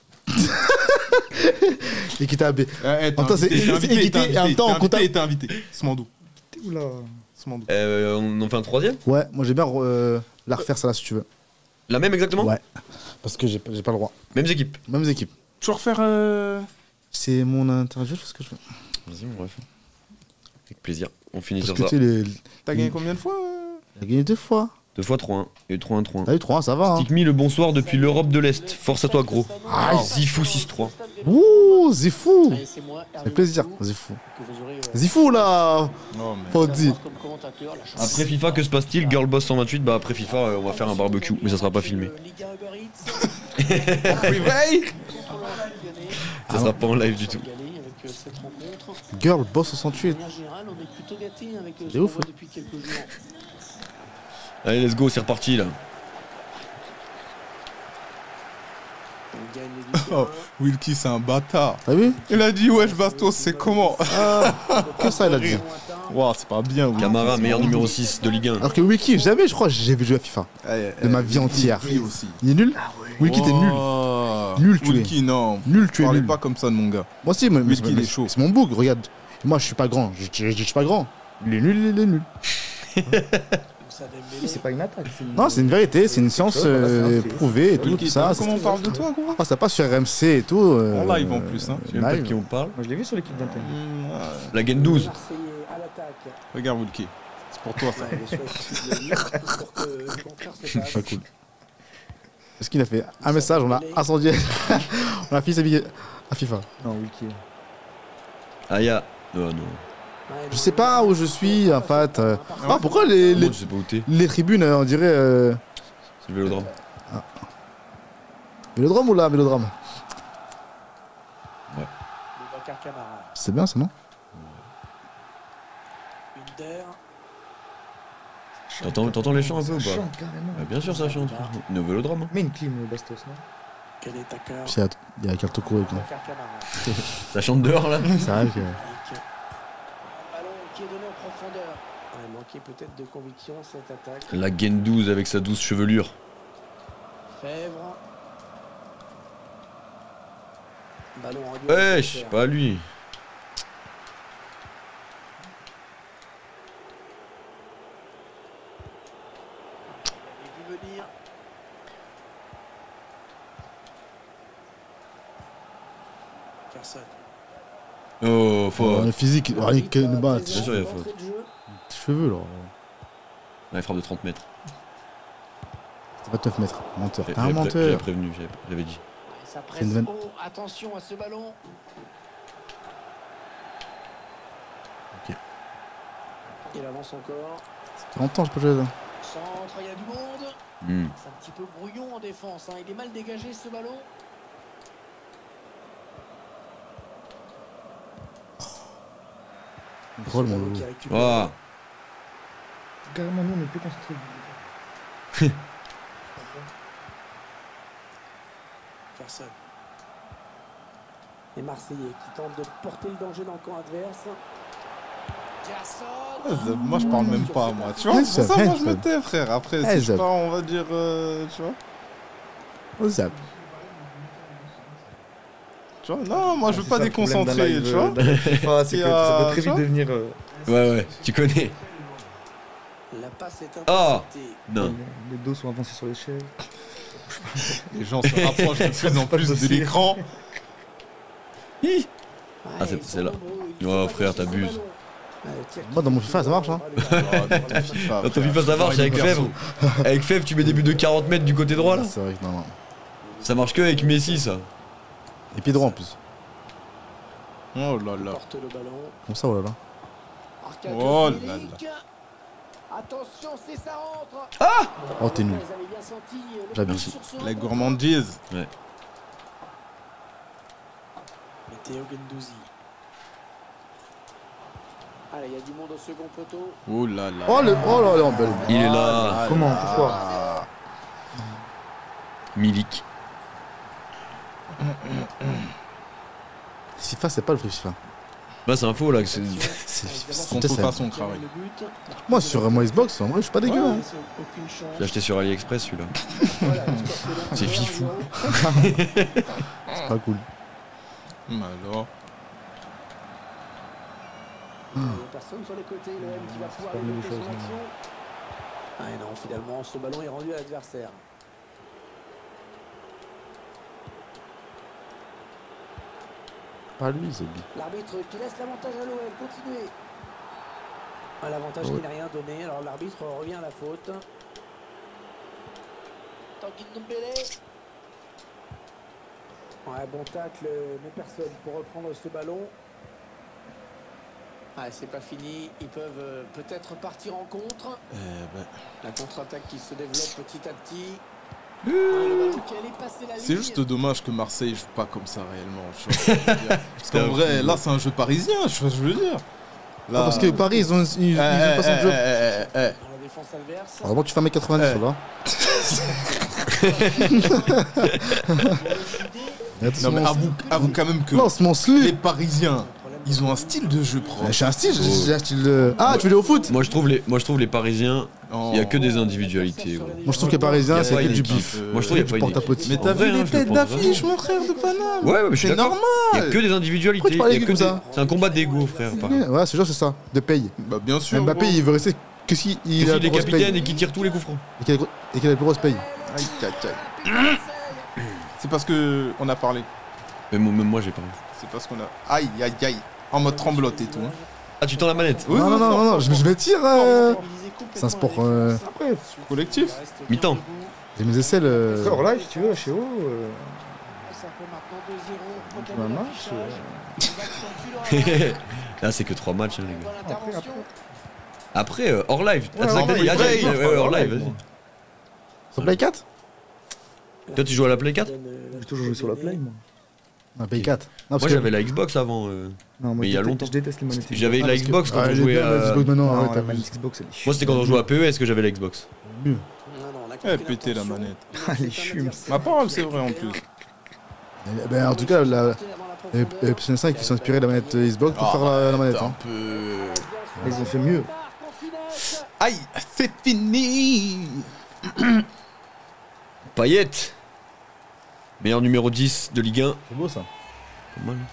Speaker 2: L'équité A B.
Speaker 6: Eh, eh, t'es
Speaker 2: En même temps, c'est-
Speaker 6: invité, t'es
Speaker 2: c'est
Speaker 6: invité,
Speaker 2: équité,
Speaker 6: t'es
Speaker 2: et en même temps,
Speaker 6: invité,
Speaker 2: on compte-
Speaker 6: t'es invité, t'es invité. Smandou.
Speaker 7: Oula.
Speaker 6: Smandou.
Speaker 1: Euh, on en fait un troisième?
Speaker 2: Ouais, moi j'aime bien euh, la refaire ça là si tu veux.
Speaker 1: La même exactement?
Speaker 2: Ouais. Parce que j'ai pas j'ai pas le droit.
Speaker 1: Mêmes équipes.
Speaker 2: Mêmes équipes.
Speaker 6: Tu veux refaire. Euh...
Speaker 2: C'est mon interview, ce que je veux.
Speaker 1: Vas-y, on refait. Avec plaisir. On finit
Speaker 2: Parce
Speaker 1: sur
Speaker 2: que
Speaker 1: ça.
Speaker 2: tu sais, les...
Speaker 6: T'as gagné combien de fois euh
Speaker 2: il a gagné deux fois.
Speaker 1: deux fois trois un. Et trois un trois un.
Speaker 2: T'as eu trois, ça va. Hein.
Speaker 1: Stick Me, le bonsoir depuis l'Europe de l'Est. Force à toi, gros.
Speaker 2: Ah,
Speaker 1: Zifou six trois.
Speaker 2: Ouh, Zifou.
Speaker 4: Allez, c'est moi,
Speaker 2: Ça
Speaker 4: Hervé
Speaker 2: fait plaisir,
Speaker 4: Mousseau,
Speaker 2: Zifou.
Speaker 4: que vous aurez, euh,
Speaker 2: Zifou là.
Speaker 6: Non, mais.
Speaker 2: Faut dire.
Speaker 4: comme commentateur, la chance.
Speaker 1: Après FIFA, que se passe-t-il? Girl Boss cent vingt-huit. Bah après FIFA, euh, on va faire un barbecue, mais ça sera pas filmé.
Speaker 4: Ligue un Uber Eats,
Speaker 6: Réveil
Speaker 4: contrôleur lyonnais,
Speaker 1: Ça sera pas en live du tout.
Speaker 4: régalé avec euh, cette rencontre.
Speaker 2: Girl Boss
Speaker 4: De
Speaker 2: soixante-huit.
Speaker 4: manière générale, on est plutôt gâtés avec euh, ce
Speaker 2: C'est
Speaker 4: qu'on
Speaker 2: ouf,
Speaker 4: voit
Speaker 2: hein.
Speaker 4: depuis quelques jours.
Speaker 1: Allez, let's go, c'est reparti là.
Speaker 4: On gagne les deux
Speaker 6: Oh, Wilkie, c'est un bâtard.
Speaker 2: T'as vu?
Speaker 6: Il a dit, wesh, Bastos, c'est comment?
Speaker 2: Que ça, il a dit.
Speaker 6: Waouh, c'est pas bien, Wilkie.
Speaker 1: Camara, meilleur numéro six de Ligue un.
Speaker 2: Alors que Wiki, jamais je crois que j'ai vu jouer à FIFA.
Speaker 6: Eh,
Speaker 2: De ma vie entière.
Speaker 6: Wilkie aussi.
Speaker 2: Il est nul? Wiki, t'es nul.
Speaker 6: Oh.
Speaker 2: Nul, tu es.
Speaker 6: Wilkie, non.
Speaker 2: Nul, tu es
Speaker 6: Parlez
Speaker 2: nul.
Speaker 6: pas comme ça de mon gars.
Speaker 2: Moi aussi, mais, mais-
Speaker 6: Wiki, il
Speaker 2: mais-
Speaker 6: est chaud.
Speaker 2: c'est mon bug, regarde. Moi, je suis pas grand. Je, je, je suis pas grand. Il est nul, il est nul.
Speaker 7: C'est pas une attaque. c'est une-
Speaker 2: Non, c'est une vérité, c'est une science
Speaker 7: Voilà, c'est un
Speaker 2: euh,
Speaker 7: fait.
Speaker 2: prouvée et tout,
Speaker 6: Wilkie,
Speaker 2: tout ça.
Speaker 6: t'as vu comment on parle de toi, gros?
Speaker 2: Ah, ça passe sur R M C et tout. euh,
Speaker 6: En live en plus, hein.
Speaker 1: Je sais même pas de
Speaker 2: live.
Speaker 1: qui on parle.
Speaker 7: Moi je l'ai vu sur l'équipe vingt et un.
Speaker 6: Mmh, ouais.
Speaker 1: La Gaine douze.
Speaker 4: Marseillais à l'attaque.
Speaker 6: Regarde, Wilkie. C'est pour toi, ça.
Speaker 4: Ouais, les choix de lire pour que le contraire se passe.
Speaker 2: Pas cool. Parce qu'il a fait un message, on a incendié. On a fini sa vie à FIFA.
Speaker 7: Non, Wilkie.
Speaker 1: Aya. Oh non.
Speaker 2: Je sais pas où je suis en fait. euh. Ah, pourquoi les, les,
Speaker 1: Moi, je sais pas où t'es.
Speaker 2: les tribunes, euh, on dirait. Euh...
Speaker 1: C'est le vélodrome.
Speaker 2: Mélodrame ou là, mélodrame?
Speaker 4: Boubacar Camara.
Speaker 2: C'est bien ça, non?
Speaker 4: Hunder.
Speaker 1: T'entends t'entends les chants un peu ou
Speaker 7: Ça
Speaker 1: pas?
Speaker 7: chante carrément.
Speaker 1: Ah, bien sûr, ça chante. Le vélodrome. hein.
Speaker 7: Mais une clim, le Bastos, non?
Speaker 4: Quel est ta cœur?
Speaker 2: Puis il y a Kaltoko avec lui.
Speaker 4: Boubacar Camara.
Speaker 1: Ça chante dehors là.
Speaker 2: C'est vrai que.
Speaker 4: Un ballon qui est donné en profondeur. Il manquait peut-être de conviction cette attaque.
Speaker 1: La Gaine douze avec sa douce chevelure.
Speaker 4: Fèvre. Ballon rendu.
Speaker 1: Wesh, pas lui.
Speaker 4: Vu venir. Personne.
Speaker 1: Oh,
Speaker 2: Oh,
Speaker 1: faut.
Speaker 2: le physique, oh, il est une batte.
Speaker 1: Bien sûr, il y a faute.
Speaker 2: Tes cheveux là.
Speaker 1: Ouais, frappe de trente mètres.
Speaker 2: C'est vingt-neuf mètres. Menteur.
Speaker 1: J'ai
Speaker 2: T'es un
Speaker 1: j'ai
Speaker 2: menteur.
Speaker 1: prévenu, j'ai- j'avais dit.
Speaker 4: Ça
Speaker 2: C'est
Speaker 4: presse
Speaker 2: une vanne.
Speaker 4: haut. Attention à ce ballon.
Speaker 2: Ok.
Speaker 4: Il avance encore.
Speaker 2: Ça fait longtemps que je peux jouer là.
Speaker 4: Centre, il y a du monde.
Speaker 1: Hmm.
Speaker 4: C'est un petit peu brouillon en défense. Hein. Il est mal dégagé ce ballon.
Speaker 2: Drôle, mon
Speaker 4: Ballon
Speaker 2: loulou.
Speaker 4: qui récupère.
Speaker 1: Ah,
Speaker 7: Carrément, nous on est plus concentrés.
Speaker 4: Personne. Les Marseillais qui tentent de porter le danger dans le camp adverse.
Speaker 6: Ah,
Speaker 4: Gerson.
Speaker 6: c'est- Moi, je parle même pas, moi. Tu vois,
Speaker 2: Ouais,
Speaker 6: c'est pour
Speaker 2: ça,
Speaker 6: ça, moi,
Speaker 2: ouais,
Speaker 6: je me
Speaker 2: ça.
Speaker 6: tais, frère. Après,
Speaker 2: Ouais,
Speaker 6: si je
Speaker 2: ça.
Speaker 6: pars, on va dire. euh, tu vois
Speaker 2: Oh, zap.
Speaker 6: Tu vois Non, moi, je veux
Speaker 7: C'est
Speaker 6: pas
Speaker 7: ça, le problème d'un
Speaker 6: déconcentrer,
Speaker 7: live,
Speaker 6: tu
Speaker 7: euh,
Speaker 6: vois
Speaker 7: d'un live FIFA, c'est
Speaker 6: Il y
Speaker 7: que
Speaker 6: a-
Speaker 7: ça peut très
Speaker 6: tu
Speaker 7: vite
Speaker 6: vois
Speaker 7: devenir. euh,
Speaker 1: ouais, ouais, tu connais.
Speaker 4: La passe est
Speaker 1: Ah.
Speaker 4: interceptée.
Speaker 1: Non.
Speaker 7: Les dos sont avancés sur l'échelle.
Speaker 6: Les gens se rapprochent de plus en plus de l'écran.
Speaker 1: Hi.
Speaker 4: Ouais,
Speaker 1: Ah, c'est-
Speaker 4: ils
Speaker 1: c'est
Speaker 4: sont
Speaker 1: là.
Speaker 4: nombreux, il
Speaker 1: Oh,
Speaker 4: faut pas
Speaker 1: frère,
Speaker 4: lâcher ce
Speaker 1: t'abuses.
Speaker 4: ballon. Ouais, le tir
Speaker 2: Moi, dans mon
Speaker 4: qui-
Speaker 2: FIFA, ça marche, hein.
Speaker 6: Oh, ton FIFA,
Speaker 1: Dans ton
Speaker 6: frère.
Speaker 1: FIFA, ça marche
Speaker 6: Ouais,
Speaker 1: avec
Speaker 6: perso.
Speaker 1: Fèvre. Avec Fèvre, tu mets des buts de quarante mètres du côté droit là.
Speaker 2: C'est vrai que non, non.
Speaker 1: Ça marche que avec Messi ça.
Speaker 2: Et pied droit en plus.
Speaker 6: Oh là là.
Speaker 4: porte le ballon.
Speaker 2: Comme ça, oh là là.
Speaker 4: Arcade
Speaker 6: Oh
Speaker 4: Milik.
Speaker 6: là
Speaker 4: Attention, c'est ça rentre.
Speaker 2: Oh, t'es nul.
Speaker 4: Ils avaient bien senti le
Speaker 2: J'abuse.
Speaker 4: coup sur ce
Speaker 6: La
Speaker 4: rebond.
Speaker 6: gourmandise.
Speaker 4: Matteo Guendouzi. Allez, il y a du monde au second poteau.
Speaker 6: Oh là là.
Speaker 2: Oh, le... oh là là, belle.
Speaker 1: Il est là.
Speaker 7: Comment Pourquoi
Speaker 1: Milik.
Speaker 2: Si FIFA, c'est pas le vrai FIFA.
Speaker 1: Bah, c'est un faux là. que c'est-
Speaker 2: C'est
Speaker 6: Son
Speaker 2: c'est-
Speaker 6: faux
Speaker 2: c'est-
Speaker 6: façon, Krarik.
Speaker 2: Moi, sur mon Xbox, en vrai, je suis pas dégueu. Hein.
Speaker 1: J'ai acheté sur AliExpress celui-là. C'est fifou.
Speaker 2: C'est pas cool.
Speaker 6: Bah alors.
Speaker 4: Il n'y a personne sur les côtés, le M qui va pouvoir
Speaker 7: pas
Speaker 4: développer
Speaker 7: des
Speaker 4: son
Speaker 7: choses,
Speaker 4: action. Ah et non, finalement, ce ballon est rendu à l'adversaire.
Speaker 2: Pas lui, Zébi.
Speaker 4: L'arbitre qui laisse l'avantage à l'O M, continuez. Ah, l'avantage
Speaker 2: Ouais.
Speaker 4: qui n'a rien donné, alors l'arbitre revient à la faute. Tanguy Ndombele. Ouais, bon tacle, mais personne pour reprendre ce ballon. Ah, c'est pas fini, ils peuvent euh, peut-être partir en contre.
Speaker 6: Eh ben,
Speaker 4: La contre-attaque qui se développe petit à petit. Ah, le ballon qui allait passer la
Speaker 6: c'est
Speaker 4: ligne.
Speaker 6: juste dommage que Marseille joue pas comme ça réellement. Tu vois ce que je veux dire. Parce qu'en vrai, là, c'est un jeu parisien, tu vois ce que je veux dire. Là...
Speaker 2: Ah, parce que Paris, ils ont, ils, ils
Speaker 6: Eh,
Speaker 2: ont une façon de jouer.
Speaker 6: eh, eh, eh,
Speaker 4: Dans la défense adverse.
Speaker 2: Vraiment, tu fais un mètre quatre-vingt-dix,
Speaker 6: Eh.
Speaker 2: là.
Speaker 6: Non, mais avoue, avoue quand même que
Speaker 2: Non, c'est mon
Speaker 6: les
Speaker 2: slip.
Speaker 6: Parisiens, ils ont un style de jeu propre.
Speaker 2: J'ai un style, j'ai j'ai un style de. Ah, tu veux aller au foot?
Speaker 1: Moi je trouve les, moi, je trouve les Parisiens,
Speaker 6: Oh.
Speaker 1: il y a que des individualités. Gros.
Speaker 2: Moi, je trouve que les Parisiens,
Speaker 1: Y a
Speaker 2: c'est
Speaker 1: pas
Speaker 2: que
Speaker 1: une
Speaker 2: du
Speaker 1: équipe.
Speaker 2: bif.
Speaker 1: Moi je trouve qu'il n'y a pas une
Speaker 2: porte à
Speaker 1: équipe.
Speaker 2: petit.
Speaker 6: Mais t'as
Speaker 1: En vrai,
Speaker 6: vu
Speaker 1: hein,
Speaker 6: les
Speaker 1: je le
Speaker 6: têtes
Speaker 1: pense
Speaker 6: d'affiche,
Speaker 1: vraiment.
Speaker 6: mon frère de Paname.
Speaker 1: Ouais, ouais, mais je suis
Speaker 6: C'est
Speaker 1: d'accord.
Speaker 6: normal.
Speaker 1: Il y a que des individualités.
Speaker 2: Pourquoi tu parles
Speaker 1: y a
Speaker 2: d'équipe
Speaker 1: que
Speaker 2: comme
Speaker 1: des-
Speaker 2: ça
Speaker 1: C'est un combat d'ego, frère. Paris.
Speaker 2: Ouais, c'est genre, c'est ça. De paye.
Speaker 6: Bah bien sûr.
Speaker 2: Mbappé,
Speaker 6: gros.
Speaker 2: il veut rester. Qu'est-ce qu'il
Speaker 1: Et
Speaker 2: il
Speaker 1: s'il
Speaker 2: a la
Speaker 1: est
Speaker 2: plus grosse
Speaker 1: capitaine
Speaker 2: paye?
Speaker 1: et qui tire tous les coups francs.
Speaker 2: Et qu'il a et qu'il a la plus grosse paye.
Speaker 6: Aïe, aïe, aïe. C'est parce que on a parlé.
Speaker 1: Mais moi- même moi j'ai parlé.
Speaker 6: C'est parce qu'on a. Aïe, aïe, aïe. En mode tremblote et tout. Hein.
Speaker 1: Ah, tu tends la manette.
Speaker 6: Oui,
Speaker 2: Non,
Speaker 6: oui,
Speaker 2: non, non,
Speaker 6: fort,
Speaker 2: non, non,
Speaker 6: fort,
Speaker 2: je je vais tirer. euh, C'est un sport. euh,
Speaker 7: Après,
Speaker 6: Collectif.
Speaker 1: Mi-temps.
Speaker 2: J'ai mes aisselles. euh,
Speaker 7: encore là, si tu veux, chez O, euh,
Speaker 4: Ça fait maintenant deux zéro.
Speaker 7: un match. euh,
Speaker 1: Là, c'est que trois matchs, hein, les gars.
Speaker 4: Bonne intervention.
Speaker 1: Après, euh, hors live. Ah,
Speaker 7: Ouais,
Speaker 1: c'est ça
Speaker 7: hors
Speaker 1: que t'as dit.
Speaker 7: live,
Speaker 1: Ah, j'ai dit,
Speaker 7: ouais,
Speaker 1: ouais,
Speaker 7: ouais,
Speaker 1: hors
Speaker 7: hors
Speaker 1: live,
Speaker 7: live,
Speaker 1: vas-y.
Speaker 2: Sur Play quatre?
Speaker 1: Toi, tu joues à la Play quatre?
Speaker 7: j'ai toujours joué sur la Play, moi.
Speaker 2: Ah, Play quatre. Non, parce
Speaker 1: Moi,
Speaker 2: que-
Speaker 1: j'avais la Xbox avant. euh.
Speaker 7: Non, moi,
Speaker 1: Mais il y
Speaker 7: je
Speaker 1: a
Speaker 7: déteste-
Speaker 1: longtemps.
Speaker 7: Je déteste les manettes.
Speaker 1: J'avais
Speaker 2: Ah,
Speaker 1: la
Speaker 2: parce que-
Speaker 1: Xbox quand
Speaker 2: Ah,
Speaker 1: on
Speaker 2: j'ai
Speaker 1: jouait
Speaker 2: bien la
Speaker 1: à.
Speaker 2: Xbox maintenant,
Speaker 7: Non,
Speaker 2: arrête,
Speaker 7: la
Speaker 2: t'as
Speaker 7: manette
Speaker 2: vu.
Speaker 7: Xbox, elle est
Speaker 1: Moi, c'était quand on jouait à P E S que j'avais la Xbox.
Speaker 2: Mieux.
Speaker 4: Non, non, on a
Speaker 6: Eh,
Speaker 4: compris
Speaker 6: péter la
Speaker 4: l'intention.
Speaker 6: manette.
Speaker 7: Ah, les chumes.
Speaker 6: Ma parole, c'est vrai en plus.
Speaker 2: Eh ben, en tout cas, la, les les P S cinq qui sont inspirés de la manette Xbox pour
Speaker 6: Ah,
Speaker 2: faire la, la manette.
Speaker 6: Un
Speaker 2: Hein.
Speaker 6: peu.
Speaker 7: Ils ont fait mieux.
Speaker 6: Aïe, c'est fini.
Speaker 1: Payet. Meilleur numéro dix de Ligue un.
Speaker 2: C'est beau ça.
Speaker 1: Pas mal.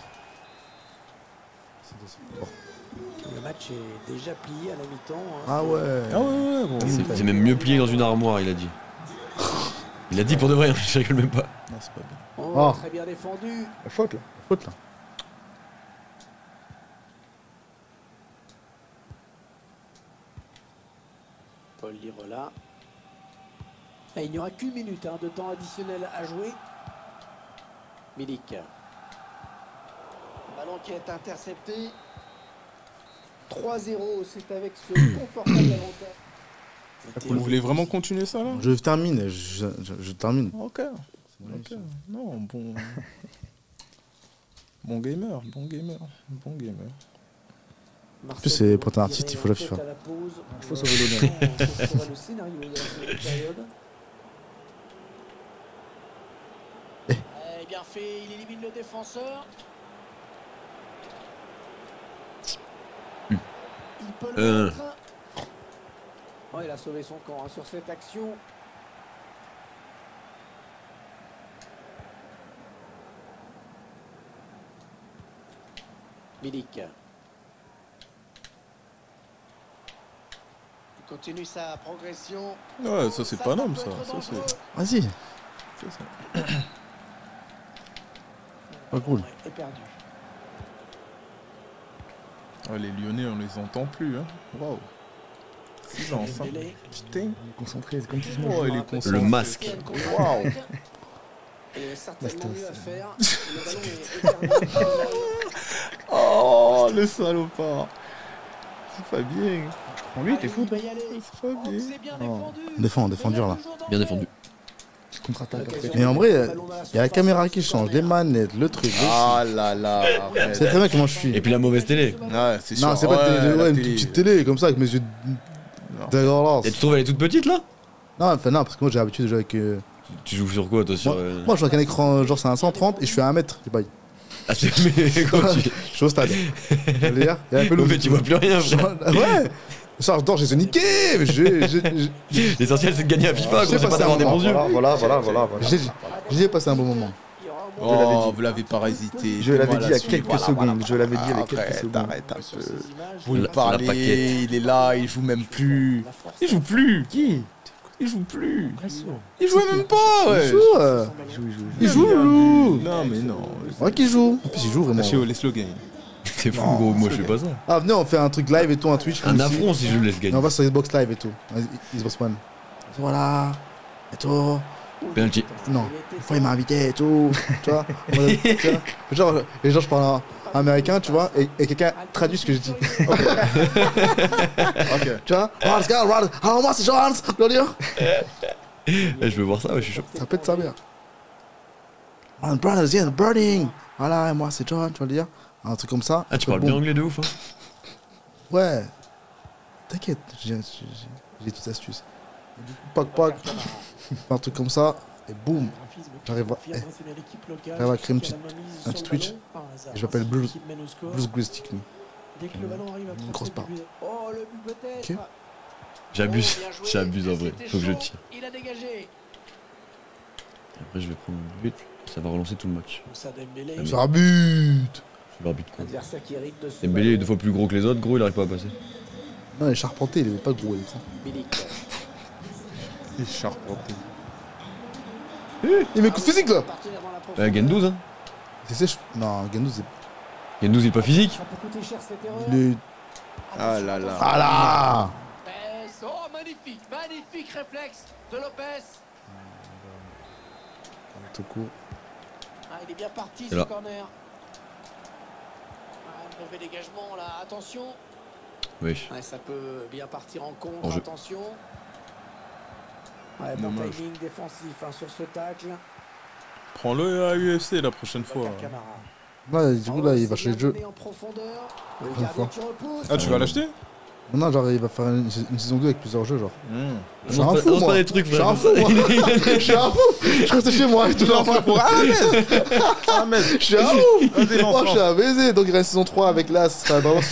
Speaker 4: Le match est déjà plié à la mi-temps. hein.
Speaker 2: Ah ouais.
Speaker 6: Ah ouais, ouais, gros.
Speaker 1: C'est c'est même mieux plié dans une armoire, il a dit. Il a dit pour de vrai, hein, je rigole même pas.
Speaker 6: Non, c'est pas bien.
Speaker 4: Oh,
Speaker 2: Oh.
Speaker 4: Très bien défendu.
Speaker 7: La faute, là.
Speaker 2: Faute là.
Speaker 4: Paul Lirola. Et il n'y aura qu'une minute hein, de temps additionnel à jouer. Milik. Ballon qui est intercepté. trois zéro, c'est avec ce confortable avantage.
Speaker 6: Vous voulez vraiment continuer ça là?
Speaker 2: Je termine. Je, je, je termine.
Speaker 6: Ok. Ok. Non, bon. Bon gamer, bon gamer, bon gamer.
Speaker 2: En plus, c'est pour un artiste, il faut la FIFA.
Speaker 7: Il faut sauver l'honneur.
Speaker 4: Le scénario de la période.
Speaker 2: Eh.
Speaker 4: Eh bien fait, il élimine le défenseur.
Speaker 1: Hmm.
Speaker 4: Il peut le
Speaker 1: Euh.
Speaker 4: mettre. Oh, il a sauvé son camp hein, sur cette action. Milik. Il continue sa progression.
Speaker 6: Ouais, ça c'est pas normal ça. Ça c'est.
Speaker 2: Vas-y.
Speaker 6: ça, c'est-
Speaker 2: Pas cool.
Speaker 4: Est perdu.
Speaker 6: Ouais, les Lyonnais on les entend plus hein. Waouh. six ans ça.
Speaker 4: Dembélé.
Speaker 6: Putain.
Speaker 7: Concentré, c'est comme si je
Speaker 6: Oh,
Speaker 7: mangeais.
Speaker 6: il est
Speaker 1: Le
Speaker 6: concentré.
Speaker 1: masque.
Speaker 6: Waouh.
Speaker 4: Il y avait certainement
Speaker 7: Bastos.
Speaker 4: mieux à faire. Le ballon est éperdu.
Speaker 6: Oh le salopard. C'est pas bien.
Speaker 7: Prends lui, t'es fou, toi.
Speaker 4: Il va y aller.
Speaker 6: C'est pas bien.
Speaker 4: C'est bien
Speaker 7: Oh.
Speaker 4: défendu.
Speaker 2: Défend, défend dur là.
Speaker 1: Bien défendu.
Speaker 7: Petite contre-attaque après.
Speaker 2: Mais en vrai, il y a la caméra qui change, les manettes, le truc. le-
Speaker 6: Ah là là. arrête.
Speaker 2: C'est très bien comment je suis.
Speaker 1: Et puis la mauvaise télé.
Speaker 6: Ouais, c'est sûr.
Speaker 2: Non, c'est pas
Speaker 6: Ouais,
Speaker 2: télé,
Speaker 6: la
Speaker 2: ouais, une
Speaker 6: télé.
Speaker 2: petite télé comme ça avec mes yeux
Speaker 6: Non.
Speaker 2: dégueulasses.
Speaker 1: Et tu trouves elle est toute petite là?
Speaker 2: Non, enfin non, parce que moi j'ai l'habitude de jouer avec. euh,
Speaker 1: Tu joues sur quoi toi? Sur.
Speaker 2: Moi,
Speaker 1: euh,
Speaker 2: moi je joue avec un écran genre c'est un cent trente et je suis à un mètre. C'est pas.
Speaker 1: Ah, c'est. Mais quand tu.
Speaker 2: Je suis au stade. Je veux dire, il y a la
Speaker 1: En
Speaker 2: pelouse.
Speaker 1: fait, tu vois plus rien, frère.
Speaker 2: Ouais. Ça, je dors, j'ai niqué. mais j'ai- j'ai- j'ai-
Speaker 1: L'essentiel, c'est de gagner à FIFA,
Speaker 2: Je
Speaker 1: gros.
Speaker 2: sais
Speaker 1: C'est
Speaker 2: pas
Speaker 1: pas
Speaker 2: si
Speaker 1: d'avoir des
Speaker 2: c'est un
Speaker 1: bons yeux.
Speaker 7: Voilà, voilà, voilà, voilà. voilà.
Speaker 2: j'ai- J'ai passé un bon moment.
Speaker 6: Oh, vous l'avez pas hésité.
Speaker 7: Je l'avais
Speaker 6: Voilà,
Speaker 7: dit il y a
Speaker 6: suivre.
Speaker 7: quelques
Speaker 6: Voilà,
Speaker 7: secondes.
Speaker 6: voilà.
Speaker 7: Je l'avais dit il y a
Speaker 6: Arrête,
Speaker 7: quelques secondes.
Speaker 6: arrête un peu. Vous
Speaker 1: La-
Speaker 6: le
Speaker 1: la
Speaker 6: parlez,
Speaker 1: paquette.
Speaker 6: il est là, il joue même plus. Il joue plus.
Speaker 7: Qui
Speaker 6: Il joue plus.
Speaker 7: Bien sûr.
Speaker 6: Il jouait même pas,
Speaker 2: Il
Speaker 6: ouais.
Speaker 2: joue. euh,
Speaker 7: Il joue, il joue.
Speaker 2: Il joue, Loulou.
Speaker 6: Non, mais non.
Speaker 2: Ouais, qui joue. En plus, il joue vraiment.
Speaker 6: Lâchez-le, laisse-le gagner.
Speaker 1: C'est fou, gros. Moi, je fais pas ça.
Speaker 2: Ah, venez, on fait un truc live et tout, un Twitch.
Speaker 1: Un
Speaker 2: ici.
Speaker 1: affront si je le laisse
Speaker 2: Et
Speaker 1: gagner.
Speaker 2: on va sur Xbox Live et tout. Vas-y, Xbox One. Voilà. Et tout.
Speaker 1: Penalty.
Speaker 2: Non. Une fois, il m'a invité et tout. Tu vois, en mode, tu vois. Genre, les gens, je parle en américain, tu vois, et, et quelqu'un traduit ce que je dis.
Speaker 6: Ok.
Speaker 2: Tu vois, oh, let's go, right. Ah, moi, c'est Johannes. Tu vas dire
Speaker 1: Eh, je veux voir ça, ouais, je suis chaud.
Speaker 2: Ça pète sa mère. Oh, brothers, yeah, burning. Voilà, et moi, c'est John, tu vas le dire. Un truc comme ça.
Speaker 1: Ah, tu
Speaker 2: Bon.
Speaker 1: parles bien anglais de ouf, hein.
Speaker 2: Ouais. T'inquiète, j'ai j'ai- j'ai toute astuce. Et du coup, Pac, pac. Un truc comme ça. Et boum. J'arrive à, eh, j'arrive à créer une petite, un petit Twitch. Et je m'appelle Blues, Blues Gristic. Une grosse part. Ok.
Speaker 1: J'abuse. J'abuse en vrai. Faut que je tire.
Speaker 4: Il a dégagé.
Speaker 1: Après, je vais prendre le but. Ça va relancer tout le match.
Speaker 4: Ça Dembélé.
Speaker 1: Ah,
Speaker 2: C'est un but.
Speaker 1: Je vais avoir but con.
Speaker 4: Adversaire qui hérite de ce
Speaker 1: Dembélé est deux fois plus gros que les autres, gros, il arrive pas à passer.
Speaker 2: Non, il est charpenté, il est pas gros, il est grand.
Speaker 4: Milik.
Speaker 6: Il est charpenté.
Speaker 2: Il met coup de physique là.
Speaker 4: Partenaire dans la
Speaker 1: Euh,
Speaker 4: profondeur.
Speaker 1: Gendouzi, hein.
Speaker 2: C'est sèche. Non, Gendouzi, c'est.
Speaker 1: Gendouzi, il est pas physique.
Speaker 4: Ça peut coûter cher cette erreur.
Speaker 2: Il est.
Speaker 6: Ah là là.
Speaker 2: Ah là.
Speaker 4: Lopez. Oh, magnifique, magnifique réflexe de Lopez.
Speaker 2: Tout court.
Speaker 4: Ah, il est bien parti
Speaker 1: C'est
Speaker 4: ce
Speaker 1: là.
Speaker 4: corner. Ah, mauvais dégagement là, attention.
Speaker 1: Oui.
Speaker 4: Ouais, ça peut bien partir en contre,
Speaker 1: Hors-jeu.
Speaker 4: attention. Ouais, bon
Speaker 6: Dommage.
Speaker 4: timing défensif hein, sur ce tacle.
Speaker 6: Prends-le à U F C la prochaine fois.
Speaker 4: Bakar Camara.
Speaker 2: Là, du coup, là, il va
Speaker 4: C'est
Speaker 2: changer
Speaker 4: bien
Speaker 2: de jeu.
Speaker 4: donné en profondeur. Le
Speaker 2: Une
Speaker 4: gardien
Speaker 2: fois.
Speaker 4: qui repousse.
Speaker 6: Ah, tu vas l'acheter
Speaker 2: Non, genre, il va faire une, une saison deux avec plusieurs jeux, genre.
Speaker 6: Hmm.
Speaker 2: Je suis un
Speaker 1: Lance
Speaker 2: fou,
Speaker 1: pas- lance
Speaker 2: moi.
Speaker 1: pas des trucs,
Speaker 2: Je suis un
Speaker 1: frère.
Speaker 2: fou, moi. Je suis un fou. Je reste chez moi et tout.
Speaker 6: Lance-le pour Ahmed. Ahmed.
Speaker 2: Je suis un ouf.
Speaker 6: Vas-y, lance,
Speaker 2: Moi, je suis
Speaker 6: lance.
Speaker 2: un baiser. Donc, il reste saison trois avec là. Ce sera vraiment.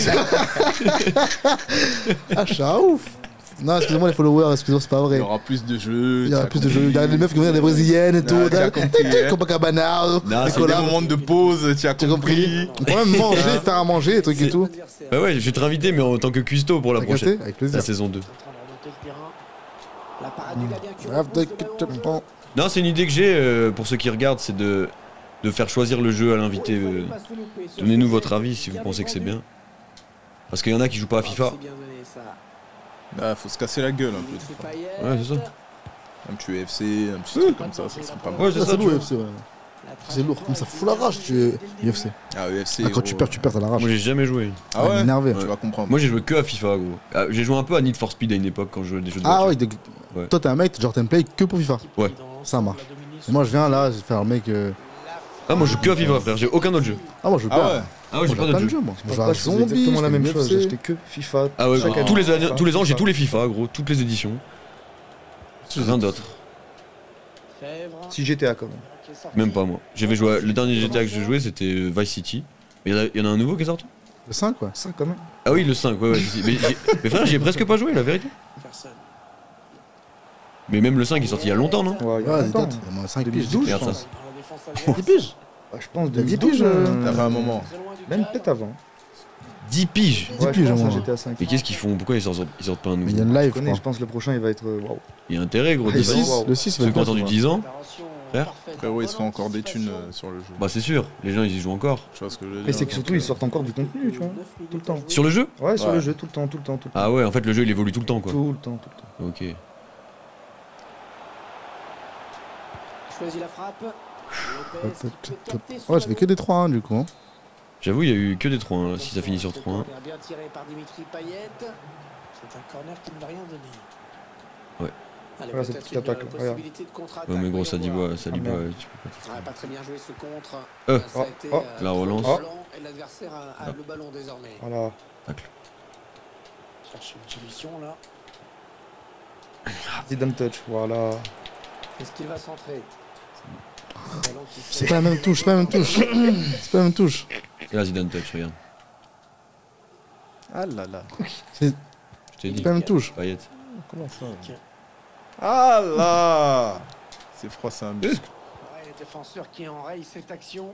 Speaker 2: Ah, je suis un ouf. Non, excusez-moi, les followers, excusez-moi, c'est pas
Speaker 6: Il
Speaker 2: vrai.
Speaker 6: y aura plus de jeux.
Speaker 2: Il y aura
Speaker 6: t'as
Speaker 2: plus de
Speaker 6: compris.
Speaker 2: jeux. Il y a des meufs qui vont venir des brésiliennes et tout.
Speaker 6: Ah, t'as compris, hein.
Speaker 2: Copacabana,
Speaker 1: Non,
Speaker 2: des
Speaker 1: c'est
Speaker 6: Des
Speaker 2: collabs.
Speaker 6: moments de pause, tu as
Speaker 2: T'as compris
Speaker 6: compris.
Speaker 2: On peut même manger, faire à manger, des trucs et
Speaker 1: C'est-
Speaker 2: tout.
Speaker 1: Bah ouais, je vais te réinviter, mais en tant que cuistot pour la
Speaker 2: T'as
Speaker 1: prochaine.
Speaker 2: capté Avec plaisir.
Speaker 1: La saison deux.
Speaker 4: En train de remonter le terrain. La parade du gardien qui
Speaker 2: Bref,
Speaker 4: repousse le
Speaker 2: de-
Speaker 4: ballon.
Speaker 1: Non, c'est une idée que j'ai euh, pour ceux qui regardent, c'est de, de faire choisir le jeu à l'invité. euh. Donnez-nous votre avis si vous pensez que c'est bien. Parce qu'il y en a qui jouent pas à FIFA.
Speaker 4: C'est bien donné, ça.
Speaker 6: Ah, faut se casser la gueule un peu.
Speaker 4: C'est
Speaker 6: des fois.
Speaker 4: Payet.
Speaker 1: Ouais, c'est ça.
Speaker 6: Un petit U F C, un petit truc comme ça, ça serait pas mal.
Speaker 1: Ouais, c'est
Speaker 2: Ça,
Speaker 1: ça,
Speaker 2: c'est
Speaker 1: tu
Speaker 2: lourd,
Speaker 1: vois.
Speaker 2: U F C, ouais.
Speaker 4: La
Speaker 2: C'est lourd, comme ça fout la rage, tu U F C.
Speaker 6: Ah, U F C.
Speaker 2: Ah, quand tu
Speaker 6: gros.
Speaker 2: perds, tu perds, t'as la rage.
Speaker 1: Moi, j'ai jamais joué.
Speaker 6: Ah ouais
Speaker 2: énervé.
Speaker 6: Tu vas comprendre.
Speaker 1: Moi, j'ai joué que à FIFA, gros. Ah, j'ai joué un peu à Need for Speed à une époque quand je jouais à des jeux de
Speaker 2: Ah
Speaker 1: voiture.
Speaker 2: ouais, de-
Speaker 1: Ouais.
Speaker 2: toi t'es un mec, genre t'aimes play que pour FIFA.
Speaker 1: Ouais.
Speaker 2: Ça marche. Et moi je viens là, je vais faire un mec. euh,
Speaker 1: Ah, moi, je joue que à FIFA, frère. J'ai aucun autre jeu.
Speaker 2: Ah, moi je joue
Speaker 6: Ah
Speaker 2: pas.
Speaker 6: ouais.
Speaker 1: Ah ouais,
Speaker 2: Moi,
Speaker 1: j'ai
Speaker 2: je
Speaker 1: pas
Speaker 2: joue
Speaker 1: d'autre
Speaker 2: de
Speaker 1: jeu.
Speaker 2: jeu, moi. Je joue
Speaker 7: Moi,
Speaker 2: à
Speaker 7: je faisais
Speaker 2: Zombie,
Speaker 7: exactement la
Speaker 2: je
Speaker 7: même
Speaker 2: fais
Speaker 7: chose.
Speaker 2: U F C.
Speaker 7: J'achetais que FIFA.
Speaker 1: Ah ouais,
Speaker 7: chaque
Speaker 1: gros,
Speaker 7: année.
Speaker 1: tous les, années-
Speaker 7: FIFA.
Speaker 1: tous les ans, j'ai tous les FIFA, gros. Toutes les éditions. Rien d'autre.
Speaker 4: Fèvre.
Speaker 7: Si G T A quand même.
Speaker 4: Qui est sorti.
Speaker 1: Même pas, moi. J'avais joué à- Le dernier G T A que j'ai joué, c'était euh, Vice City. Mais il y en a- il y en a un nouveau qui est sorti.
Speaker 2: Le cinq, ouais.
Speaker 7: Ça quand même.
Speaker 1: Ah oui, le cinq, ouais, ouais. si, si. Mais, j'ai- mais frère, j'y ai presque pas joué, la vérité.
Speaker 4: Personne.
Speaker 1: Mais même le cinq, il est sorti il y a longtemps, non
Speaker 7: Ouais, il y a
Speaker 2: Ouais, des
Speaker 7: longtemps.
Speaker 2: dates. Il y a moins cinq piges.
Speaker 7: deux mille douze,
Speaker 1: Regarde
Speaker 7: je
Speaker 1: ça.
Speaker 7: pense.
Speaker 4: Dans la défense adverse.
Speaker 2: dix piges
Speaker 7: Ouais, je pense
Speaker 2: Il y a dix
Speaker 7: deux mille douze.
Speaker 2: piges, euh,
Speaker 6: T'as fait
Speaker 7: euh,
Speaker 6: un moment.
Speaker 4: Très loin du
Speaker 7: Même
Speaker 4: cadre.
Speaker 7: peut-être avant.
Speaker 1: dix piges.
Speaker 2: dix
Speaker 7: Ouais, je
Speaker 2: piges,
Speaker 7: pense
Speaker 2: moi.
Speaker 7: à G T A cinq.
Speaker 1: Mais qu'est-ce qu'ils font? Pourquoi ils sortent, ils sortent pas un
Speaker 2: Mais
Speaker 1: nouveau?
Speaker 2: il y a une live,
Speaker 7: Je
Speaker 2: je
Speaker 7: connais,
Speaker 2: crois.
Speaker 7: je pense que le prochain il va être. euh, Waouh.
Speaker 1: Il y a intérêt, gros.
Speaker 2: Le
Speaker 1: dix ans.
Speaker 2: six, le six, il va
Speaker 1: Ceux
Speaker 2: être
Speaker 1: qui ont
Speaker 2: bien,
Speaker 1: attendu
Speaker 2: je
Speaker 1: dix ans,
Speaker 4: Préparation
Speaker 1: frère.
Speaker 4: parfaite.
Speaker 6: Frérot, ils se font
Speaker 4: Bonne
Speaker 6: encore des thunes
Speaker 4: anticipation.
Speaker 6: euh, sur le jeu.
Speaker 1: bah c'est sûr, les gens ils y jouent encore.
Speaker 6: Tu vois ce que je veux dire
Speaker 7: Mais c'est que
Speaker 6: donc,
Speaker 7: surtout
Speaker 6: euh,
Speaker 7: ils sortent encore du contenu, tu vois. Tout le temps.
Speaker 1: Sur le jeu?
Speaker 7: Ouais, sur
Speaker 6: Ouais.
Speaker 7: le jeu, tout le temps, tout le temps, tout le temps.
Speaker 1: Ah ouais, en fait le jeu il évolue tout le temps quoi.
Speaker 7: Tout le temps, tout le temps.
Speaker 1: Ok.
Speaker 4: Choisit la frappe. Lopez, qui peut capter ce
Speaker 2: Ouais, je fais que
Speaker 4: ballon.
Speaker 2: des trois un du coup. hein.
Speaker 1: J'avoue, il y a eu que des trois un, là, si ça finit sur trois un.
Speaker 4: Corner bien tiré par Dimitri Payet. C'est un corner qui ne va rien donner.
Speaker 1: Ouais.
Speaker 4: Allez,
Speaker 7: Voilà, cette
Speaker 4: peut-être
Speaker 7: petite
Speaker 4: une
Speaker 7: attaque, là, regarde.
Speaker 4: possibilité de contre-attaque.
Speaker 1: Ouais mais gros
Speaker 4: voyons
Speaker 1: Saliba,
Speaker 4: voir.
Speaker 1: Saliba,
Speaker 7: Ah, merde.
Speaker 1: tu peux pas.
Speaker 4: Ouais, pas très bien joué ce contre.
Speaker 1: Euh.
Speaker 4: Ça a
Speaker 7: Oh,
Speaker 4: été,
Speaker 7: oh.
Speaker 4: euh,
Speaker 1: La relance.
Speaker 4: très violent Et l'adversaire a, a
Speaker 1: Ah.
Speaker 4: le ballon désormais.
Speaker 7: Voilà.
Speaker 4: Cherche une solution là.
Speaker 7: Zidane touch, voilà.
Speaker 4: Est-ce qu'il va centrer?
Speaker 2: C'est pas la même touche, c'est pas la même touche. C'est pas la même touche.
Speaker 1: C'est la Zidane touch, regarde.
Speaker 6: Ah là là.
Speaker 1: Je t'ai
Speaker 2: C'est
Speaker 1: dit.
Speaker 2: pas la même touche.
Speaker 1: Payet.
Speaker 6: Comment ça? Ah là. C'est froid, c'est un muscle.
Speaker 4: Ouais, défenseur qui enraye cette action.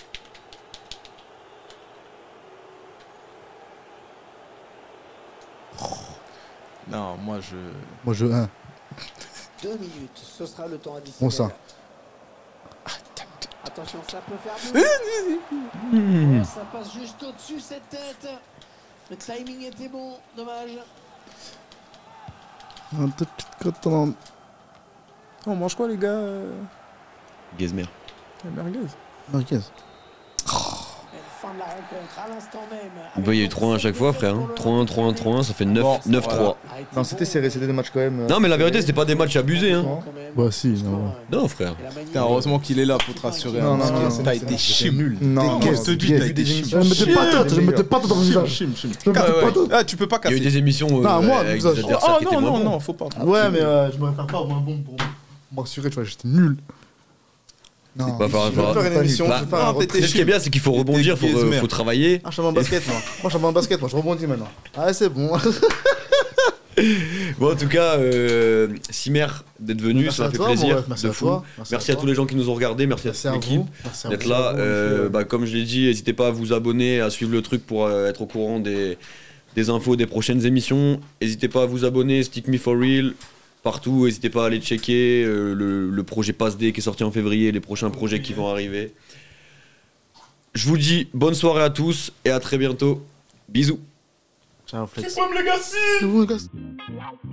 Speaker 6: Non, moi je.
Speaker 2: Moi je un.
Speaker 4: Deux minutes, ce sera le temps additionnel.
Speaker 2: Bon ça.
Speaker 4: Attention, ça peut faire mal. Oh, ça passe juste au-dessus cette tête. Le timing était bon, dommage.
Speaker 2: Un tout petit coton.
Speaker 6: On mange quoi, les gars?
Speaker 1: Gezmer.
Speaker 6: La merguez.
Speaker 2: Marquez.
Speaker 4: Et fin de la rencontre à l'instant même.
Speaker 1: Bah, il y a eu trois un à chaque fois, frère. hein. trois un, trois un, trois un, ça fait neuf,
Speaker 6: Bon,
Speaker 1: neuf
Speaker 6: voilà.
Speaker 1: trois.
Speaker 7: Non, c'était serré, c'était des matchs quand même. euh,
Speaker 1: Non, mais la vérité, c'était pas des matchs abusés. Hein.
Speaker 2: Bah si, non.
Speaker 1: Non, frère.
Speaker 6: Putain, heureusement qu'il est là pour te rassurer.
Speaker 7: Non,
Speaker 6: hein,
Speaker 7: non,
Speaker 6: parce
Speaker 7: non,
Speaker 6: que
Speaker 7: non,
Speaker 6: t'as
Speaker 7: non,
Speaker 6: été
Speaker 7: non,
Speaker 6: chim.
Speaker 7: nul.
Speaker 2: Non,
Speaker 6: Qu'est-ce
Speaker 2: non,
Speaker 6: que tu dis?
Speaker 2: yes.
Speaker 6: T'as été chim.
Speaker 2: Je me mettais pas tête, je me mettais pas tête dans le visage.
Speaker 6: Chim, chim.
Speaker 2: Je me mettais
Speaker 6: Ah,
Speaker 2: pas
Speaker 6: ouais.
Speaker 2: tête.
Speaker 6: Ah, tu peux pas
Speaker 1: Il y a eu
Speaker 6: casser.
Speaker 1: des émissions euh,
Speaker 2: Non, moi,
Speaker 1: avec
Speaker 2: ça,
Speaker 1: des
Speaker 2: je-
Speaker 1: adversaires
Speaker 6: Oh
Speaker 1: qui étaient
Speaker 6: non,
Speaker 1: moins
Speaker 6: non,
Speaker 1: bons.
Speaker 6: non, faut pas.
Speaker 2: Ouais, mais euh, je me réfère pas au moins bon pour m'assurer, tu vois, j'étais nul. Non,
Speaker 1: Pas faire-
Speaker 2: je vais
Speaker 1: faire-
Speaker 2: faire une émission,
Speaker 1: Bah,
Speaker 2: je vais faire un
Speaker 6: non,
Speaker 2: retrait.
Speaker 6: t'étais
Speaker 1: Ce qui est bien, c'est qu'il faut
Speaker 6: T'es
Speaker 1: rebondir, faut, euh,
Speaker 6: Gezmer.
Speaker 1: faut travailler.
Speaker 2: Ah, je suis en basket, moi. Moi, je suis en basket, moi, je rebondis maintenant. Ah, c'est bon.
Speaker 1: Bon, en tout cas, euh, Simer d'être venu,
Speaker 2: Merci
Speaker 1: ça
Speaker 2: à
Speaker 1: m'a fait
Speaker 2: toi, mon
Speaker 1: plaisir.
Speaker 2: ref, merci
Speaker 1: de
Speaker 2: à
Speaker 1: fou.
Speaker 2: toi,
Speaker 1: Merci,
Speaker 2: merci à
Speaker 1: à,
Speaker 2: toi.
Speaker 1: tous les gens qui nous ont regardés, merci,
Speaker 2: Merci
Speaker 1: à
Speaker 2: à
Speaker 1: toute l'équipe
Speaker 2: vous. Merci à
Speaker 1: d'être
Speaker 2: vous.
Speaker 1: là.
Speaker 7: vous,
Speaker 1: Euh,
Speaker 7: monsieur.
Speaker 1: bah, comme je l'ai dit, n'hésitez pas à vous abonner, à suivre le truc pour euh, être au courant des, des infos des prochaines émissions. N'hésitez pas à vous abonner, Stick Me For Real, partout. N'hésitez pas à aller checker euh, le, le projet Pass D qui est sorti en février, les prochains projets qui vont arriver. Je vous dis bonne soirée à tous et à très bientôt. Bisous.
Speaker 2: Ciao, Flex.
Speaker 3: Keep 'em legacy!
Speaker 2: C'est bon, les gars.